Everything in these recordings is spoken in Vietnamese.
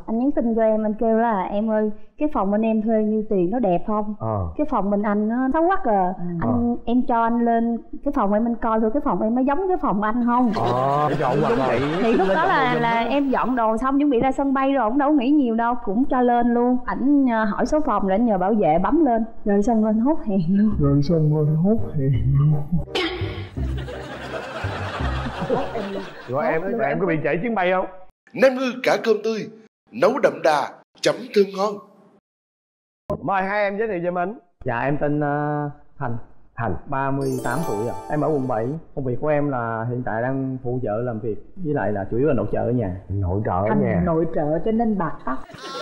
Anh nhắn tin cho em, anh kêu là em ơi, cái phòng bên em thuê nhiêu tiền, nó đẹp không? Cái phòng bên anh nó xấu quá à. Em cho anh lên cái phòng em anh coi thử cái phòng em nó giống cái phòng anh không? Dọn qua rồi. Thì lúc đó là em dọn đồ xong chuẩn bị ra sân bay rồi, ông đâu nghĩ nhiều đâu, cũng cho lên luôn. Ảnh hỏi số phòng rồi anh nhờ bảo vệ bấm lên, rồi xong lên hốt hẹn luôn. Rồi em có bị trễ chuyến bay không? Nem ngư cả cơm tươi, nấu đậm đà, chấm thơm ngon. Mời hai em giới thiệu cho mình. Dạ em tên Thành 38 tuổi ạ. Em ở quận 7. Công việc của em là hiện tại đang phụ trợ làm việc, với lại là chủ yếu là nội trợ ở nhà. Nội trợ ở nhà. Nội trợ cho nên bạc tóc.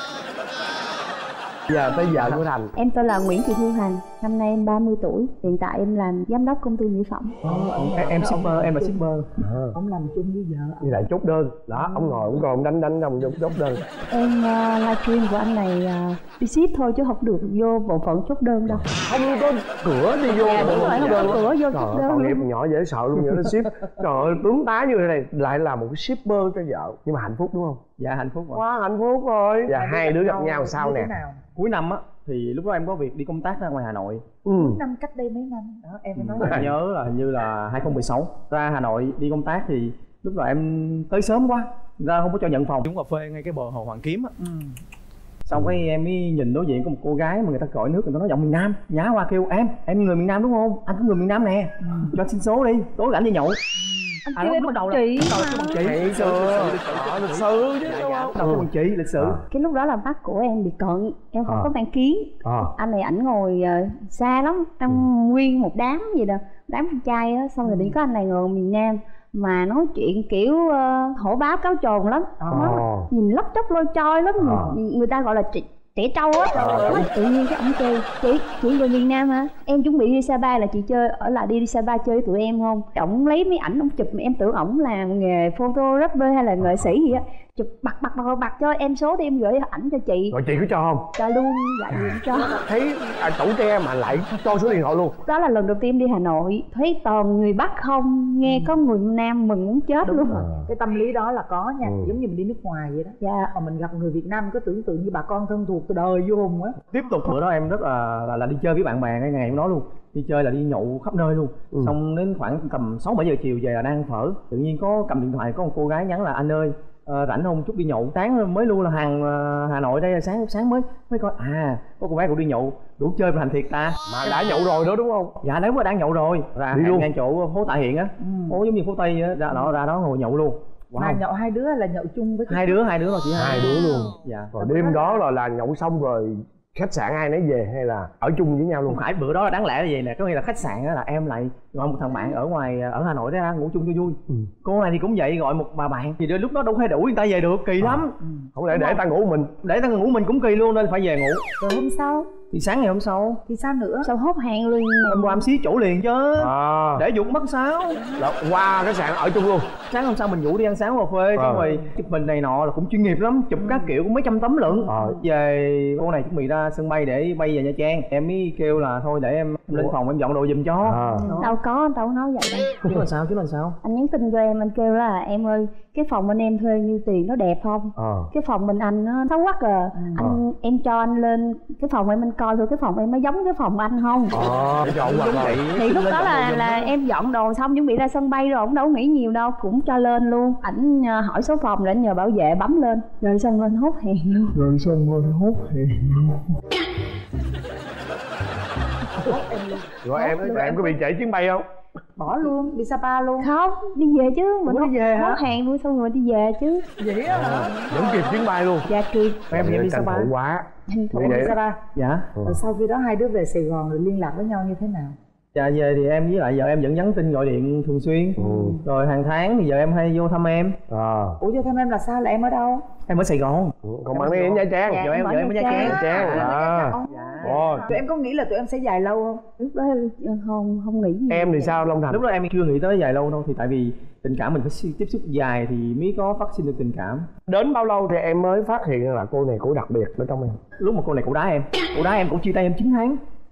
Giờ tới giờ của Thành. Em tên là Nguyễn Thị Thu Hằng, năm nay em 30 tuổi. Hiện tại em làm giám đốc công ty mỹ phẩm. Em shipper, em là shipper. Ông làm chung với vợ. Như lại chốt đơn. Đó, ông ngồi ông còn đánh ông chốt đơn. Em livestream của anh này đi ship thôi chứ không được vô bộ phận chốt đơn đâu. Không có cửa đi vô. Dạ đúng rồi, không có cửa vô chốt đơn. Tội nghiệp nhỏ dễ sợ luôn, vậy nó ship. Trời ơi, tướng tá như thế này lại là một cái shipper cho vợ. Nhưng mà hạnh phúc đúng không? Dạ hạnh phúc rồi. Quá hạnh phúc rồi. Và hai đứa gặp nhau sao nè? Cuối năm á thì lúc đó em có việc đi công tác ra ngoài Hà Nội. Năm cách đây mấy năm đó em nói. Em nhớ là hình như là 2016 ra Hà Nội đi công tác, thì lúc đó em tới sớm quá ra không có cho nhận phòng, uống cà phê ngay cái bờ hồ Hoàn Kiếm á. Xong cái em mới nhìn đối diện có một cô gái mà người ta gọi nước, người ta nói giọng miền Nam, nhá qua kêu em người miền Nam đúng không? Anh cũng người miền Nam nè, cho anh xin số đi, tối rảnh đi nhậu. Anh kêu em bằng chị bằng chị lịch sử chứ đúng không? Đầu bằng chị lịch sử. Cái lúc đó là mắt của em bị cận, em không có mang kiến. Anh này ảnh ngồi xa lắm, trong nguyên một đám gì đó, đám con trai á, xong rồi đi có anh này ngồi miền Nam mà nói chuyện kiểu hổ báo cáo trồn lắm. Nhìn lóc chóc lôi choi lắm, người ta gọi là trẻ trâu á. Tự nhiên cái ông kêu chị người miền Nam hả? Em chuẩn bị đi Sapa, là chị chơi ở lại đi Sapa chơi với tụi em không? Ổng lấy mấy ảnh ổng chụp, mà em tưởng ổng làm nghề photographer hay là nghệ sĩ gì á, chụp bật cho em số thì em gửi ảnh cho chị. Rồi chị có cho không? Cho luôn, dạ gì cũng cho. Thấy tủ tre mà lại cho số điện thoại luôn. Đó là lần đầu tiên đi Hà Nội, thấy toàn người Bắc không, nghe có người Nam mừng muốn chết. Đúng luôn. Cái tâm lý đó là có nha, giống như mình đi nước ngoài vậy đó. Dạ. Mà mình gặp người Việt Nam có tưởng tượng như bà con thân thuộc từ đời vô hùng á. Tiếp tục bữa đó em rất là đi chơi với bạn bè, cái ngày hôm đó luôn đi chơi là đi nhậu khắp nơi luôn. Xong đến khoảng tầm 6-7 giờ chiều về là đang ăn phở, tự nhiên có cầm điện thoại, có một cô gái nhắn là anh ơi rảnh không chút đi nhậu. Sáng mới luôn là hàng Hà Nội đây, sáng mới coi có cô bé cũng đi nhậu, đủ chơi mà thành thiệt ta. Mà đã nhậu rồi đó đúng không? Dạ nếu mà đang nhậu rồi ra hàng ngang chỗ phố Tạ Hiện á, phố giống như phố Tây á, ra đó ngồi nhậu luôn. Mà nhậu hai đứa là nhậu chung với hai đứa thôi, chỉ hai đứa luôn. Dạ. Rồi đêm đó là nhậu xong rồi khách sạn ai nấy về hay là ở chung với nhau luôn? Không phải, bữa đó là đáng lẽ là gì nè, có nghĩa là khách sạn là em lại gọi một thằng bạn ở ngoài ở Hà Nội đó ra ngủ chung cho vui. Cô này thì cũng vậy, gọi một bà bạn thì lúc đó đâu phải đủ người ta về được, kỳ lắm. Không lẽ để ta ngủ mình, để ta ngủ mình cũng kỳ luôn, nên phải về ngủ. Rồi hôm sau thì sáng ngày hôm sau thì sao nữa? Sao hốt hàng liền? Hôm qua em xí chỗ liền chứ. Để dục mất sao? Qua khách sạn ở chung luôn. Sáng hôm sau mình rủ đi ăn sáng cà phê, xong rồi chụp hình này nọ là cũng chuyên nghiệp lắm, chụp các kiểu cũng mấy trăm tấm lận. Về cô này chuẩn bị ra sân bay để bay về Nha Trang, em mới kêu là thôi để em lên phòng em dọn đồ giùm cho. Đâu có nói vậy đâu. Chứ là sao? Anh nhắn tin cho em, anh kêu là em ơi, cái phòng bên em thuê nhiêu tiền, nó đẹp không? Cái phòng bên anh nó xấu quá à. Em cho anh lên cái phòng em anh coi thử cái phòng em nó giống cái phòng anh không? Dọn qua rồi. Thì lúc đó là em dọn đồ xong chuẩn bị ra sân bay rồi, ông đâu nghĩ nhiều đâu, cũng cho lên luôn. Ảnh hỏi số phòng rồi anh nhờ bảo vệ bấm lên, rồi xong lên hốt hẹn luôn. Rồi em có bị trễ chuyến bay không? Bỏ luôn, đi Sapa luôn. Không, đi về chứ. Mình đi về hả? Hốt hàng luôn xong rồi đi về chứ. Vậy á hả? Vẫn kịp chuyến bay luôn. Dạ kịp. Em đi Sapa quá. Đi Sapa. Dạ. Rồi sau khi đó hai đứa về Sài Gòn rồi liên lạc với nhau như thế nào? Dạ về thì em với lại vợ em vẫn nhắn tin gọi điện thường xuyên. Rồi hàng tháng thì giờ em hay vô thăm em. Ủa vô thăm em là sao, là em ở đâu? Em ở Sài Gòn. Còn bạn đi ở Nha Trang. Vợ em ở Nha Trang. Tụi em có nghĩ là tụi em sẽ dài lâu không? Lúc đó không nghĩ gì. Em thì sao Long Thành? Lúc đó em chưa nghĩ tới dài lâu đâu, thì tại vì tình cảm mình phải tiếp xúc dài thì mới có phát sinh được tình cảm. Đến bao lâu thì em mới phát hiện là cô này cổ đặc biệt ở trong em? Lúc mà cô này cổ đá em cổ chia tay em 9 tháng.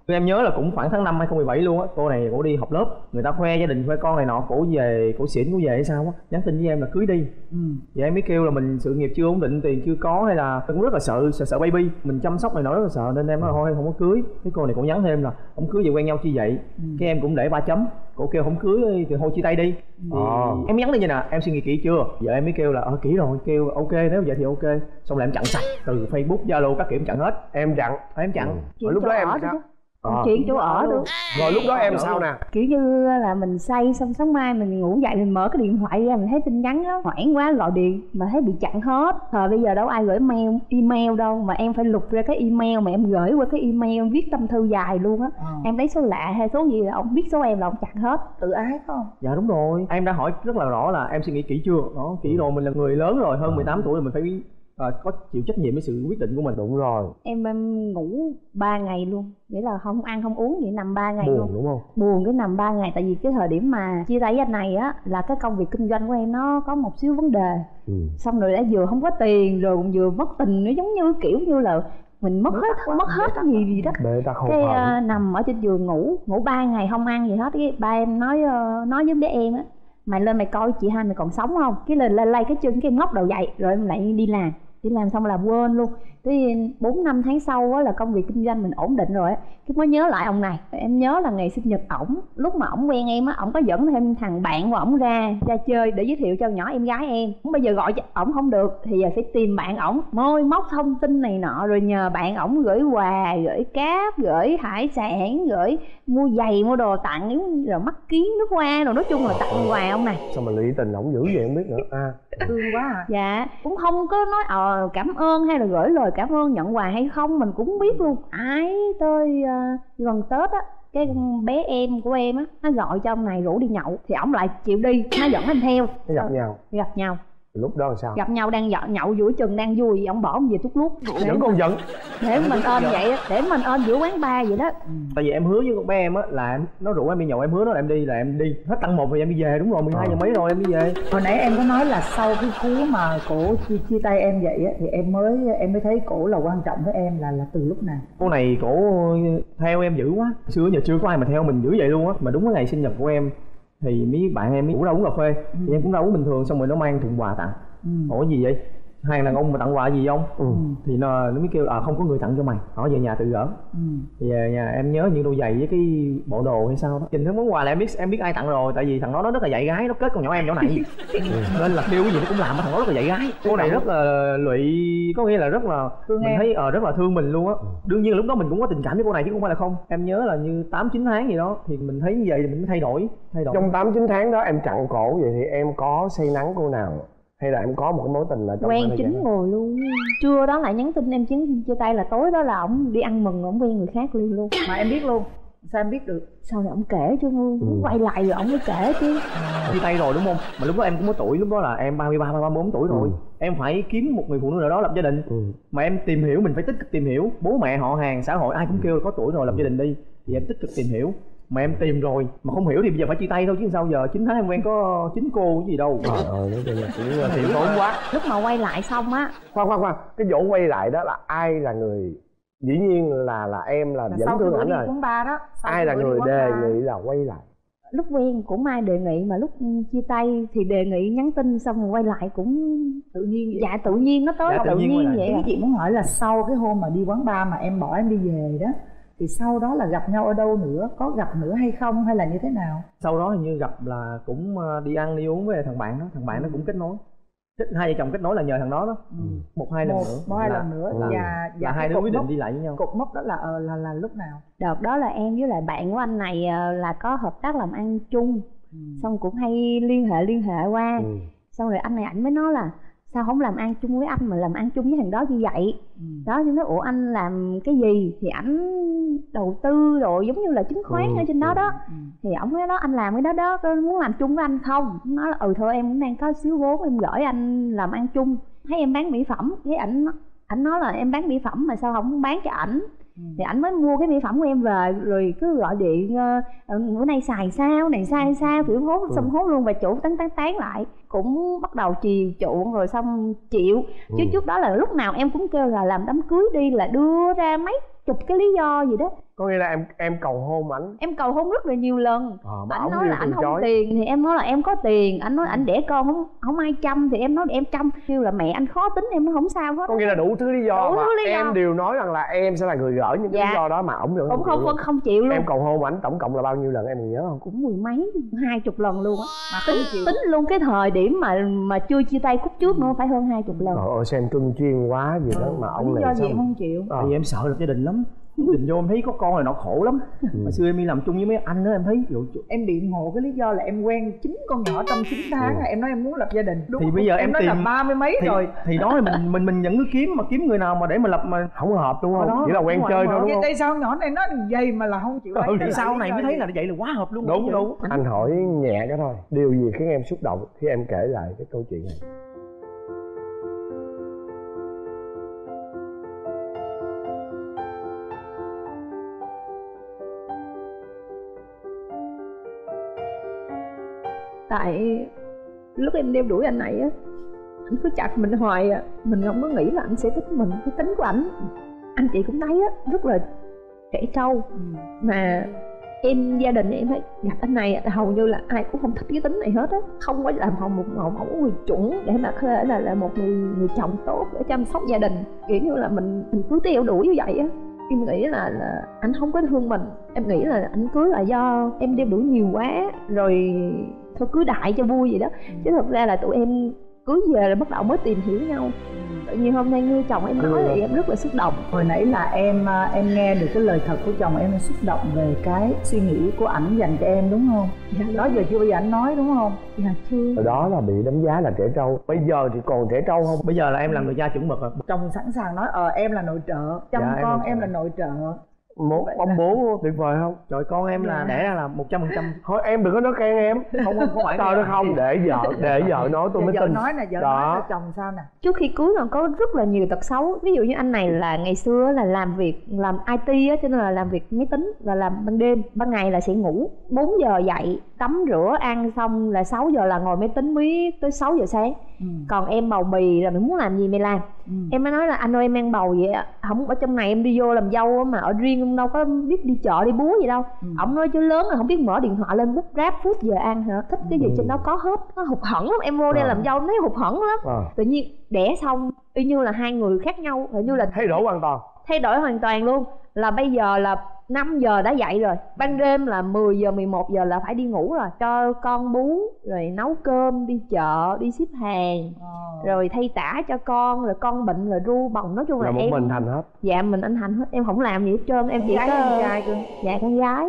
Em nhớ là cũng khoảng tháng 5 2017 luôn á, cô này cổ đi học lớp, người ta khoe gia đình khoe con này nọ, cổ về cổ xỉn cổ về hay sao á, nhắn tin với em là cưới đi. Vậy em mới kêu là mình sự nghiệp chưa ổn định, tiền chưa có, hay là cũng rất là sợ baby, mình chăm sóc này nọ rất là sợ, nên em nói thôi không có cưới. Cái cô này cổ nhắn thêm là không cưới vậy quen nhau chi vậy. Cái em cũng để 3 chấm, cổ kêu không cưới thì thôi chia tay đi. Em nhắn tin như nè, em suy nghĩ kỹ chưa? Giờ em mới kêu là kỹ rồi, kêu ok nếu vậy thì ok. Xong là em chặn sạch từ Facebook, Zalo các kiểu em chặn hết. Em chặn? Em chặn. Lúc đó em sao? Chuyện chỗ ở luôn. Rồi lúc đó em sao nè? Kiểu như là mình say xong sáng mai mình ngủ dậy mình mở cái điện thoại ra mình thấy tin nhắn đó, hoảng quá gọi điện mà thấy bị chặn hết. Thời bây giờ đâu ai gửi email đâu, mà em phải lục ra cái email mà em gửi qua cái email viết tâm thư dài luôn á. Em lấy số lạ hay số gì là ông biết số em là ông chặn hết. Tự ái phải không? Dạ đúng rồi, em đã hỏi rất là rõ là em suy nghĩ kỹ chưa. Đó, kỹ rồi, mình là người lớn rồi, hơn 18 tuổi rồi, mình phải có chịu trách nhiệm với sự quyết định của mình. Đúng rồi. Em ngủ 3 ngày luôn, nghĩa là không ăn không uống vậy, nằm 3 ngày buồn luôn. Đúng không? Buồn cái nằm 3 ngày, tại vì cái thời điểm mà chia tay với anh này á là cái công việc kinh doanh của em nó có một xíu vấn đề. Xong rồi đã vừa không có tiền rồi cũng vừa mất tình, nó giống như kiểu như là mình mất hết cái gì đó. Cái nằm ở trên giường ngủ 3 ngày không ăn gì hết. Cái ba em nói với bé em á, mày lên mày coi chị hai mày còn sống không. Cái lên lay cái chân cái em ngóc đầu dậy rồi em lại đi làm xong là quên luôn. Tới 4-5 tháng sau á là công việc kinh doanh mình ổn định rồi á, cái mới nhớ lại ông này. Em nhớ là ngày sinh nhật ổng, lúc mà ổng quen em á, ổng có dẫn thêm thằng bạn của ổng ra chơi để giới thiệu cho nhỏ em gái em. Bây giờ gọi cho ổng không được thì giờ phải tìm bạn ổng, môi móc thông tin này nọ, rồi nhờ bạn ổng gửi quà, gửi cáp, gửi hải sản, gửi mua giày mua đồ tặng, rồi mắt kiến nước hoa, rồi nói chung là tặng quà ông này. Sao mà lụy tình ổng dữ vậy không biết nữa. Thương quá à. Dạ cũng không có nói cảm ơn hay là gửi lời cảm ơn nhận quà hay không mình cũng biết luôn. Ái tới gần Tết á, cái con bé em của em á nó gọi cho ông này rủ đi nhậu thì ổng lại chịu đi, nó dẫn anh theo. Gặp nhau lúc đó là sao? Gặp nhau đang nhậu giữa chừng đang vui, ông bỏ ông về tút lút vẫn còn giận để mình ôm vậy, để mình ôm giữa quán bar vậy đó. Tại vì em hứa với con bé em á là nó rủ em đi nhậu, em hứa nó là em đi hết tăng 1 rồi em đi về. Đúng rồi, 12 giờ mấy rồi em đi về. Hồi nãy em có nói là sau cái cú mà cổ chia tay em vậy á thì em mới thấy cổ là quan trọng với em là từ lúc nào? Cô này cổ theo em dữ quá, xưa giờ chưa có ai mà theo mình dữ vậy luôn á. Mà đúng cái ngày sinh nhật của em thì mấy bạn em cũng ra uống cà phê, thì em cũng ra uống bình thường, xong rồi nó mang thùng quà tặng. Ủa gì vậy, hai đàn ông mà tặng quà gì không? Thì nó mới kêu không có người tặng cho mày, hỏi về nhà tự gỡ. Thì về nhà em nhớ những đôi giày với cái bộ đồ hay sao đó, nhìn thấy món quà là em biết ai tặng rồi, tại vì thằng nó rất là dạy gái, nó kết con nhỏ em chỗ này nên là kêu cái gì nó cũng làm, thằng nó rất là dạy gái. Cô này rất là lụy, có nghĩa là rất là thương mình em. Thấy rất là thương mình luôn á. Đương nhiên là lúc đó mình cũng có tình cảm với cô này chứ không phải là không. Em nhớ là như 8-9 tháng gì đó thì mình thấy như vậy thì mình mới thay đổi. Trong 8-9 tháng đó em chặn cổ vậy thì em có say nắng cô nào hay là em có một cái mối tình là trong quen chín người luôn? Trưa đó lại nhắn tin em chia tay, là tối đó là ổng đi ăn mừng, ổng quen người khác luôn. Mà em biết luôn? Sao em biết được? Sau này ổng kể chứ, quay lại rồi ổng mới kể chứ. Chia tay rồi đúng không? Mà lúc đó em cũng có tuổi, lúc đó là em 33, 34 tuổi rồi. Em phải kiếm một người phụ nữ nào đó lập gia đình. Mà em tìm hiểu, mình phải tích cực tìm hiểu. Bố mẹ, họ hàng, xã hội ai cũng kêu có tuổi rồi lập gia đình đi. Thì em tích cực tìm hiểu. Mà em tìm rồi mà không hiểu thì bây giờ phải chia tay thôi chứ sao giờ. 9 tháng em quen có 9 cô cái gì đâu. Nói chung là cũng thiệt tốn quá. Lúc mà quay lại xong á, khoan cái vụ quay lại đó là ai là người, dĩ nhiên là em là vẫn thương ảnh rồi. Đó, ai là người đề nghị là quay lại? Lúc quen cũng ai đề nghị, mà lúc chia tay thì đề nghị nhắn tin xong rồi quay lại cũng tự nhiên vậy. Dạ tự nhiên nó tới, tự nhiên vậy. Cái chị muốn hỏi là sau cái hôm mà đi quán bar mà em bỏ em đi về đó thì sau đó là gặp nhau ở đâu nữa, có gặp nữa hay không hay là như thế nào? Sau đó hình như gặp là cũng đi ăn đi uống với thằng bạn đó, thằng bạn nó cũng kết nối. Hai vợ chồng kết nối là nhờ thằng đó đó. 1-2 lần nữa và hai đứa quyết định đi lại với nhau. Cột mốc đó là lúc nào? Đợt đó là em với lại bạn của anh này là có hợp tác làm ăn chung, xong cũng hay liên hệ qua. Xong rồi anh này ảnh mới nói là sao không làm ăn chung với anh mà làm ăn chung với thằng đó như vậy. Đó chứ nói ủa anh làm cái gì, thì ảnh đầu tư rồi giống như là chứng khoán ở trên đó đó. Thì ổng nói đó anh làm cái đó có muốn làm chung với anh không? Nói là thôi em cũng đang có xíu vốn em gửi anh làm ăn chung. Thấy em bán mỹ phẩm, cái ảnh nói là em bán mỹ phẩm mà sao không bán cho ảnh. Thì ảnh mới mua cái mỹ phẩm của em về rồi cứ gọi điện bữa nay xài sao này sai sao kiểu hốt, xong hốt luôn và chủ tán lại, cũng bắt đầu chiều chuộng rồi xong chịu. Chứ trước đó là lúc nào em cũng kêu là làm đám cưới đi là đưa ra mấy chục cái lý do gì đó. Có nghĩa là em cầu hôn ảnh. Em cầu hôn rất là nhiều lần. Ảnh nói là ảnh không tiền thì em nói là em có tiền. Ảnh nói ảnh đẻ con không ai chăm thì em nói em chăm. Kêu là mẹ anh khó tính, em nói không sao hết. Có nghĩa là đủ thứ lý do mà em đều nói rằng là em sẽ là người gỡ những cái lý do đó mà ổng được không chịu luôn. Em cầu hôn ảnh tổng cộng là bao nhiêu lần em còn nhớ không? Cũng mười mấy, 20 lần luôn á. Tính luôn cái thời điểm mà chưa chia tay khúc trước nữa phải hơn 20 lần. Trời ơi xem cưng chiên quá gì đó mà ông này sao? Lý do gì không chịu? Tại vì em sợ lập gia đình lắm. Định vô em thấy có con rồi nó khổ lắm. Hồi xưa em đi làm chung với mấy anh đó em thấy em biện hộ cái lý do là em quen 9 con nhỏ trong 9 tháng em nói em muốn lập gia đình. Đúng thì không? Bây giờ em nói tìm là 30 mấy rồi thì đó là mình vẫn cứ kiếm người nào mà để mà lập mà không hợp đúng không? Chỉ là quen chơi thôi đúng không? Tại sao nhỏ này nó vậy mà là không chịu lấy? Thì sau này mới thấy là vậy là quá hợp luôn. Đúng. Anh hỏi nhẹ cái thôi, điều gì khiến em xúc động khi em kể lại cái câu chuyện này? Tại lúc em đeo đuổi anh này á, anh cứ chặt mình hoài à. Mình không có nghĩ là anh sẽ thích mình. Cái tính của anh chị cũng thấy á, rất là trẻ trâu. Mà em gia đình em thấy gặp anh này hầu như là ai cũng không thích cái tính này hết á. Không có làm một người chuẩn để mà có thể là một người chồng tốt để chăm sóc gia đình. Kiểu như là mình cứ theo đuổi như vậy á. Em nghĩ là anh không có thương mình. Em nghĩ là anh cưới là do em đeo đuổi nhiều quá rồi thôi cưới đại cho vui vậy đó. Chứ thật ra là tụi em cưới về là bắt đầu mới tìm hiểu nhau. Tự nhiên hôm nay nghe chồng em nói thì em rất là xúc động. Hồi nãy là em nghe được cái lời thật của chồng em xúc động về cái suy nghĩ của ảnh dành cho em đúng không? Dạ. Đó giờ chưa bao giờ anh nói đúng không? Dạ chưa. Hồi đó là bị đánh giá là trẻ trâu. Bây giờ thì còn trẻ trâu không? Bây giờ là em là người cha chuẩn mực rồi. Chồng sẵn sàng nói em là nội trợ, chăm con em là nội trợ. Một ông bố tuyệt vời không? Trời con em là đẻ ra là 100%. Thôi em đừng có nói khen em. Không phải trời nó không để vợ nói tôi mới tin. Nói nè, vợ nói là chồng sao nè. Trước khi cưới là có rất là nhiều tật xấu. Ví dụ như anh này là ngày xưa là làm IT á, cho nên là làm việc máy tính và làm ban đêm. Ban ngày là sẽ ngủ 4 giờ dậy, tắm rửa, ăn xong là 6 giờ là ngồi máy tính miết tới 6 giờ sáng. Còn em bầu bì là mình muốn làm gì mày làm. Em mới nói là anh ơi em mang bầu vậy á, không ở trong này em đi vô làm dâu mà ở riêng em đâu có biết đi chợ đi búa gì đâu. Ổng nói chứ lớn là không biết mở điện thoại lên bút ráp food giờ ăn hả, thích cái gì trên đó có hết. Nó hụt hẫng lắm, em vô đây làm dâu thấy hụt hẫng lắm. Tự nhiên đẻ xong y như là hai người khác nhau, hình như là thay đổi hoàn toàn luôn. Là bây giờ là 5 giờ đã dậy rồi, ban đêm là 10 giờ 11 giờ là phải đi ngủ rồi, cho con bú rồi nấu cơm, đi chợ, đi ship hàng, rồi thay tã cho con, rồi con bệnh rồi ru bồng. Nói chung là một em mình thành hết. Dạ mình anh thành hết, em không làm gì hết trơn. Em chỉ có con trai cơ. Dạ con gái.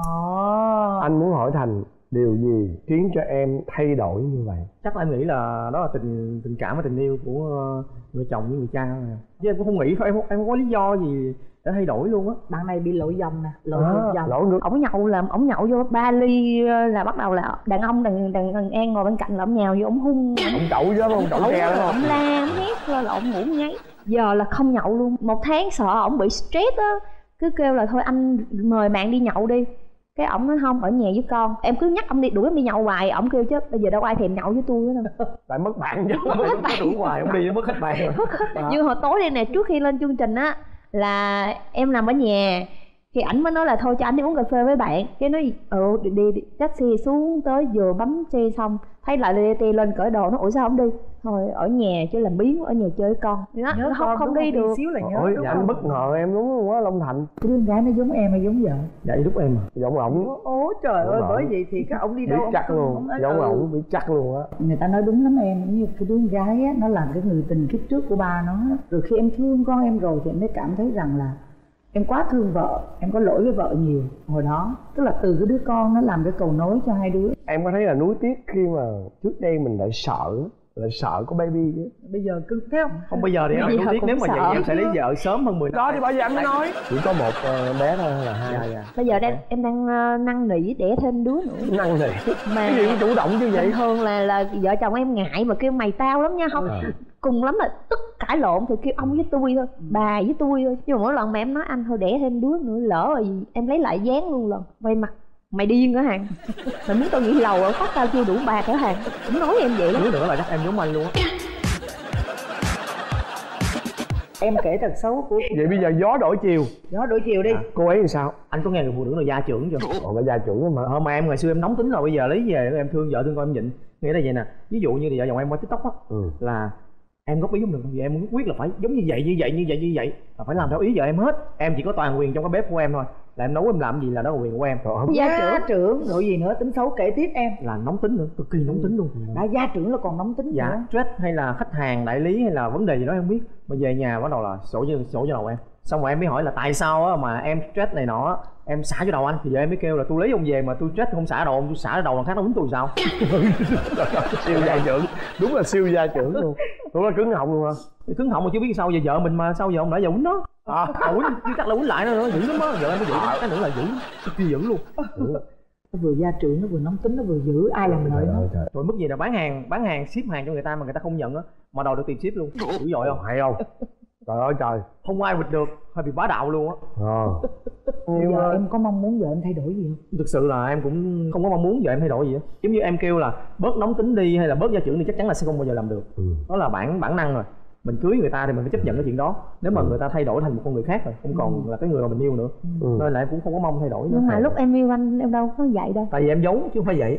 Anh muốn hỏi Thành điều gì khiến cho em thay đổi như vậy? Chắc là em nghĩ là đó là tình cảm và tình yêu của người chồng với người cha này. Chứ em cũng không nghĩ, em không có lý do gì để thay đổi luôn á. Bạn này bị lội dòng nè, lội nước. Ổng nhậu vô 3 ly là bắt đầu là đàn ông đàn em ngồi bên cạnh là ổng nhào vô ổng hung. Ổng chậu chứ không chậu tre đúng không? Ổng la ổng hét lên là ổng ngủ ngáy. Giờ là không nhậu luôn. 1 tháng sợ ổng bị stress á, cứ kêu là thôi anh mời bạn đi nhậu đi. Cái ổng nói không, ở nhà với con. Em cứ nhắc ông đi, đuổi em đi nhậu hoài. Ổng kêu chứ bây giờ đâu ai thèm nhậu với tôi nữa đâu. Tại mất bạn chứ. Mất bạn đuổi hoài, ông đi mất khách bạn rồi. Như hồi tối đây nè, trước khi lên chương trình á là em nằm ở nhà thì ảnh mới nói là thôi cho anh đi uống cà phê với bạn. Cái nói đi taxi xuống tới vừa bấm xe xong thấy lại DT lên cởi đồ, nó ủa sao không đi, thôi ở nhà chứ làm biếng, ở nhà chơi với con. Nó không đi được. Xíu là nhớ. Ôi, dạ, anh bất ngờ em đúng không quá Long Thành. Cái đứa con gái nó giống em hay giống vợ? Dạ giúp em à. Giống ổng. Ố trời ơi, bởi vậy thì các ông đi đâu biết chắc luôn, giống ổng biết chắc luôn á. Người ta nói đúng lắm em, như cái đứa con gái á, nó làm cái người tình kiếp trước của ba nó. Rồi khi em thương con em rồi thì em mới cảm thấy rằng là em quá thương vợ, em có lỗi với vợ nhiều hồi đó. Tức là từ cái đứa con nó làm cái cầu nối cho hai đứa. Em có thấy là nuối tiếc khi mà trước đây mình lại sợ có baby chứ. Bây giờ cứ thấy không? Không, bây giờ thì em nuối tiếc, nếu mà vậy em sẽ lấy vợ sớm hơn 10 năm. Đó thì bây giờ anh mới nói chỉ có một bé thôi là hai. Dạ. Bây giờ em đang năn nỉ đẻ thêm đứa nữa. Năn nỉ Mà cái gì cũng chủ động như vậy. Thường là vợ chồng em ngại mà kêu mày tao lắm nha. Không cùng lắm là tức cãi lộn thì kêu ông với tôi thôi, bà với tôi thôi. Nhưng mà mỗi lần mà em nói anh thôi đẻ thêm đứa nữa, lỡ rồi em lấy lại dáng luôn lần. Quay mặt mày điên hả Hằng, mày muốn tao nghỉ lầu ở phát tao chưa đủ bạc hả Hằng. Cũng nói em vậy đó. Đứa nữa là chắc em giống anh luôn á. Em kể tật xấu của vậy bây giờ gió đổi chiều. Gió đổi chiều đi. Cô ấy thì sao? Anh có nghe người phụ nữ là gia trưởng chưa? Ồ, phải gia trưởng mà. Mà em ngày xưa em nóng tính rồi, bây giờ lấy về em thương vợ thương con em nhịn. Nghĩa là vậy nè, ví dụ như vợ chồng em qua TikTok á, là em góp ý không được, vì em quyết là phải giống như vậy là phải làm theo ý vợ em hết. Em chỉ có toàn quyền trong cái bếp của em thôi, là em nấu em làm gì là đó là quyền của em. Gia trưởng rồi gì nữa, tính xấu kể tiếp em. Là nóng tính nữa, cực kỳ nóng tính luôn. Đã gia trưởng là còn nóng tính dạ nữa. stress hay là khách hàng đại lý hay là vấn đề gì đó em biết, mà về nhà bắt đầu là sổ cho đầu em. Xong rồi em mới hỏi là tại sao á mà em stress này nọ em xả cho đầu anh, thì giờ em mới kêu là tôi lấy ông về mà tôi stress không xả đầu ông, tôi xả đầu là khác nó quýnh tôi sao. Siêu gia trưởng, đúng là siêu gia trưởng luôn. Đúng là cứng họng luôn hả? Cứng họng mà chưa biết sao, giờ vợ mình mà sao giờ ông lại giờ quýnh nó. Quýnh chứ chắc là quýnh lại nữa, dữ lắm á, vợ em mới dữ, cái nữa là dữ, cực kỳ dữ luôn. Nó vừa gia trưởng, nó vừa nóng tính, nó vừa dữ, ai làm lợi nó. Rồi mức gì là bán hàng ship hàng cho người ta mà người ta không nhận á, mà đầu được tiền ship luôn, dữ dội không? Hay không? Trời ơi trời, không ai bịt được, hơi bị bá đạo luôn á. Giờ em có mong muốn vợ em thay đổi gì không? Thực sự là em cũng không có mong muốn vợ em thay đổi gì á. Giống như em kêu là bớt nóng tính đi hay là bớt gia trưởng thì chắc chắn là sẽ không bao giờ làm được. Đó là bản năng rồi. Mình cưới người ta thì mình phải chấp nhận cái chuyện đó. Nếu mà người ta thay đổi thành một con người khác rồi, không còn là cái người mà mình yêu nữa. Nên là em cũng không có mong thay đổi nữa. Nhưng mà lúc em yêu anh em đâu có vậy đâu. Tại vì em giấu chứ không phải vậy.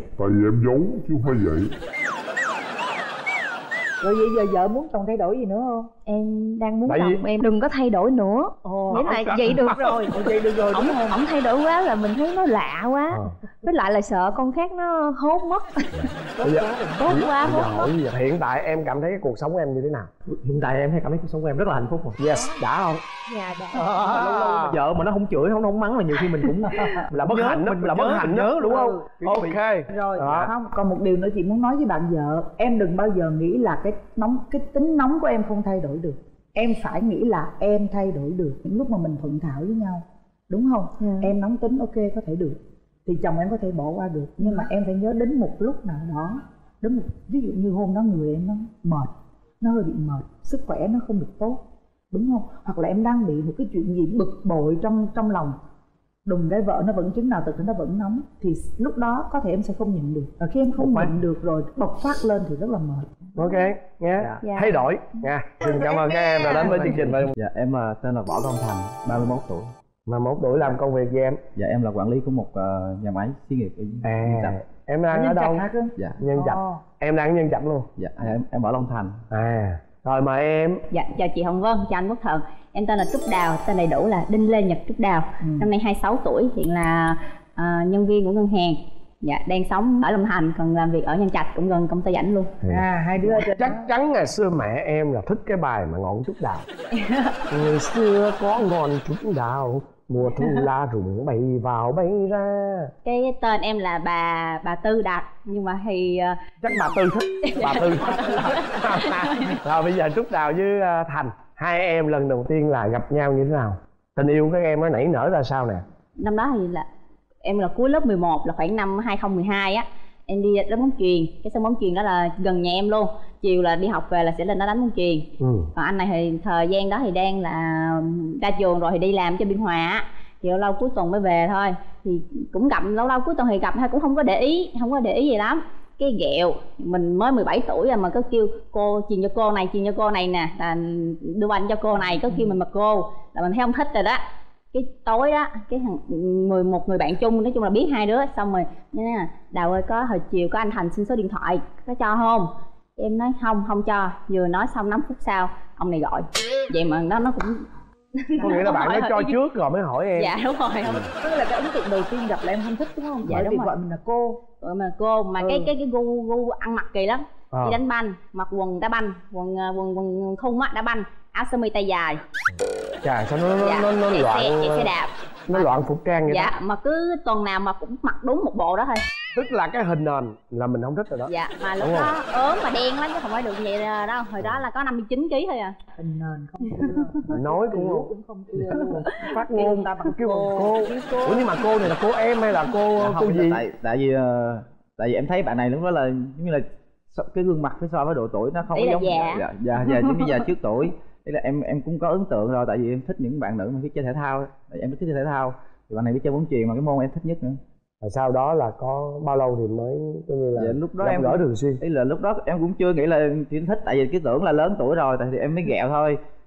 Rồi vậy giờ vợ muốn chồng thay đổi gì nữa không? Em đang muốn chồng em đừng có thay đổi nữa. Nghĩa là vậy được rồi. Vậy được rồi. Ổng thay đổi quá là mình thấy nó lạ quá. Với lại là sợ con khác nó hốt mất. Tốt quá hốt mất. Hiện tại em cảm thấy cái cuộc sống em như thế nào? Hiện tại em thấy cảm thấy cuộc sống của em rất là hạnh phúc rồi. Yes, đã không? Dạ đã. Lâu vợ mà nó không chửi không mắng là nhiều khi mình cũng là bất hạnh, mình là bất hạnh nhớ đúng không? Ok. Rồi không, còn một điều nữa chị muốn nói với bạn vợ, em đừng bao giờ nghĩ là cái tính nóng của em không thay đổi được. Em phải nghĩ là em thay đổi được những lúc mà mình thuận thảo với nhau, đúng không? Em nóng tính ok có thể được, thì chồng em có thể bỏ qua được, nhưng mà em phải nhớ đến một lúc nào đó, ví dụ như hôm đó người em nó mệt, nó hơi bị mệt, sức khỏe nó không được tốt, đúng không? Hoặc là em đang bị một cái chuyện gì bực bội trong lòng, đùng cái vợ nó vẫn chứng nào từ nó vẫn nóng, thì lúc đó có thể em sẽ không nhịn được. Và khi em không nhịn được rồi bộc phát lên thì rất là mệt. Ok nghe. Thay đổi nha. Xin cảm ơn các em đã đến với chương trình. Dạ em tên là Võ Công Thành, 31 tuổi. 31 tuổi làm công việc gì em? Dạ em là quản lý của một nhà máy xí nghiệp ở Nhân Trạch. Em đang ở đâu? Dạ Nhân Trạch. Em đang ở Nhân Trạch luôn. Dạ em ở Long Thành. Rồi mời em. Dạ chào chị Hồng Vân, chào anh Quốc Thần. Em tên là Trúc Đào, tên đầy đủ là Đinh Lê Nhật Trúc Đào. Năm nay 26 tuổi, hiện là nhân viên của ngân hàng. Dạ, đang sống ở Long Thành, còn làm việc ở Nhân Trạch, cũng gần công ty ảnh luôn. Hai đứa chắc chắn ngày xưa mẹ em là thích cái bài mà ngọn trúc đào. Ngày xưa có ngọn trúc đào, mùa thu la rụng bay vào bay ra. Cái tên em là bà Tư đặt, nhưng mà thì chắc bà Tư thích. Bà Tư. Rồi bây giờ Trúc Đào với Thành, hai em lần đầu tiên là gặp nhau như thế nào? Tình yêu các em nó nảy nở ra sao nè? Năm đó thì là em là cuối lớp 11, là khoảng năm 2012 á. Em đi đánh bóng chuyền, cái sân bóng chuyền đó là gần nhà em luôn. Chiều là đi học về là sẽ lên đó đánh bóng chuyền. Còn anh này thì thời gian đó thì đang là ra trường rồi thì đi làm cho Biên Hòa á. Thì lâu lâu cuối tuần mới về thôi. Thì cũng gặp lâu lâu cuối tuần thì gặp thôi, cũng không có để ý gì lắm. Cái ghẹo, mình mới 17 tuổi rồi mà cứ kêu cô chuyền cho cô này nè, là đưa banh cho cô này, có kêu mình mà cô là mình thấy không thích rồi đó. Cái tối đó, cái thằng một người bạn chung, nói chung là biết hai đứa, xong rồi nha, Đào ơi có hồi chiều có anh Thành xin số điện thoại, có cho không? Em nói không cho, vừa nói xong 5 phút sau ông này gọi. Vậy mà nó cũng có nghĩa là bạn nó cho trước rồi mới hỏi em. Dạ đúng rồi. Tức là cái ấn tượng đầu tiên gặp là em không thích đúng không? Dạ đúng rồi. Gọi mình là cô. Gọi mà cô mà cái gu ăn mặc kỳ lắm. Đi đánh banh, mặc quần đá banh, quần thun á, đá banh, áo sơ mi tay dài. Chà sao nó loạn, chạy xe đạp. Nó loạn phục trang vậy dạ, đó. mà cứ tuần nào mà cũng mặc đúng một bộ đó thôi. Tức là cái hình nền là mình không thích rồi đó. Dạ, mà lúc đó ốm mà đen lắm chứ không phải được vậy đâu. Hồi đó là có 59 kg thôi à. Hình nền không nói cũng không ưa luôn. Phát ngôn ta bằng kêu cô. Ủa nhưng mà cô này là cô em hay là cô gì? Tại vì em thấy bạn này lúc đó là giống như là cái gương mặt so với độ tuổi nó không có giống. Dạ giống như già trước tuổi. Thế là em cũng có ấn tượng rồi, tại vì em thích những bạn nữ mà biết chơi thể thao. Tại em thích chơi thể thao, thì bạn này biết chơi bóng chuyền mà cái môn em thích nhất nữa. Rồi sau đó là có bao lâu thì mới coi như là lúc đó gặp em gỡ thường xuyên? Ý là lúc đó em cũng chưa nghĩ là chỉ thích, tại vì cái tưởng là lớn tuổi rồi, tại vì em mới ghẹo thôi.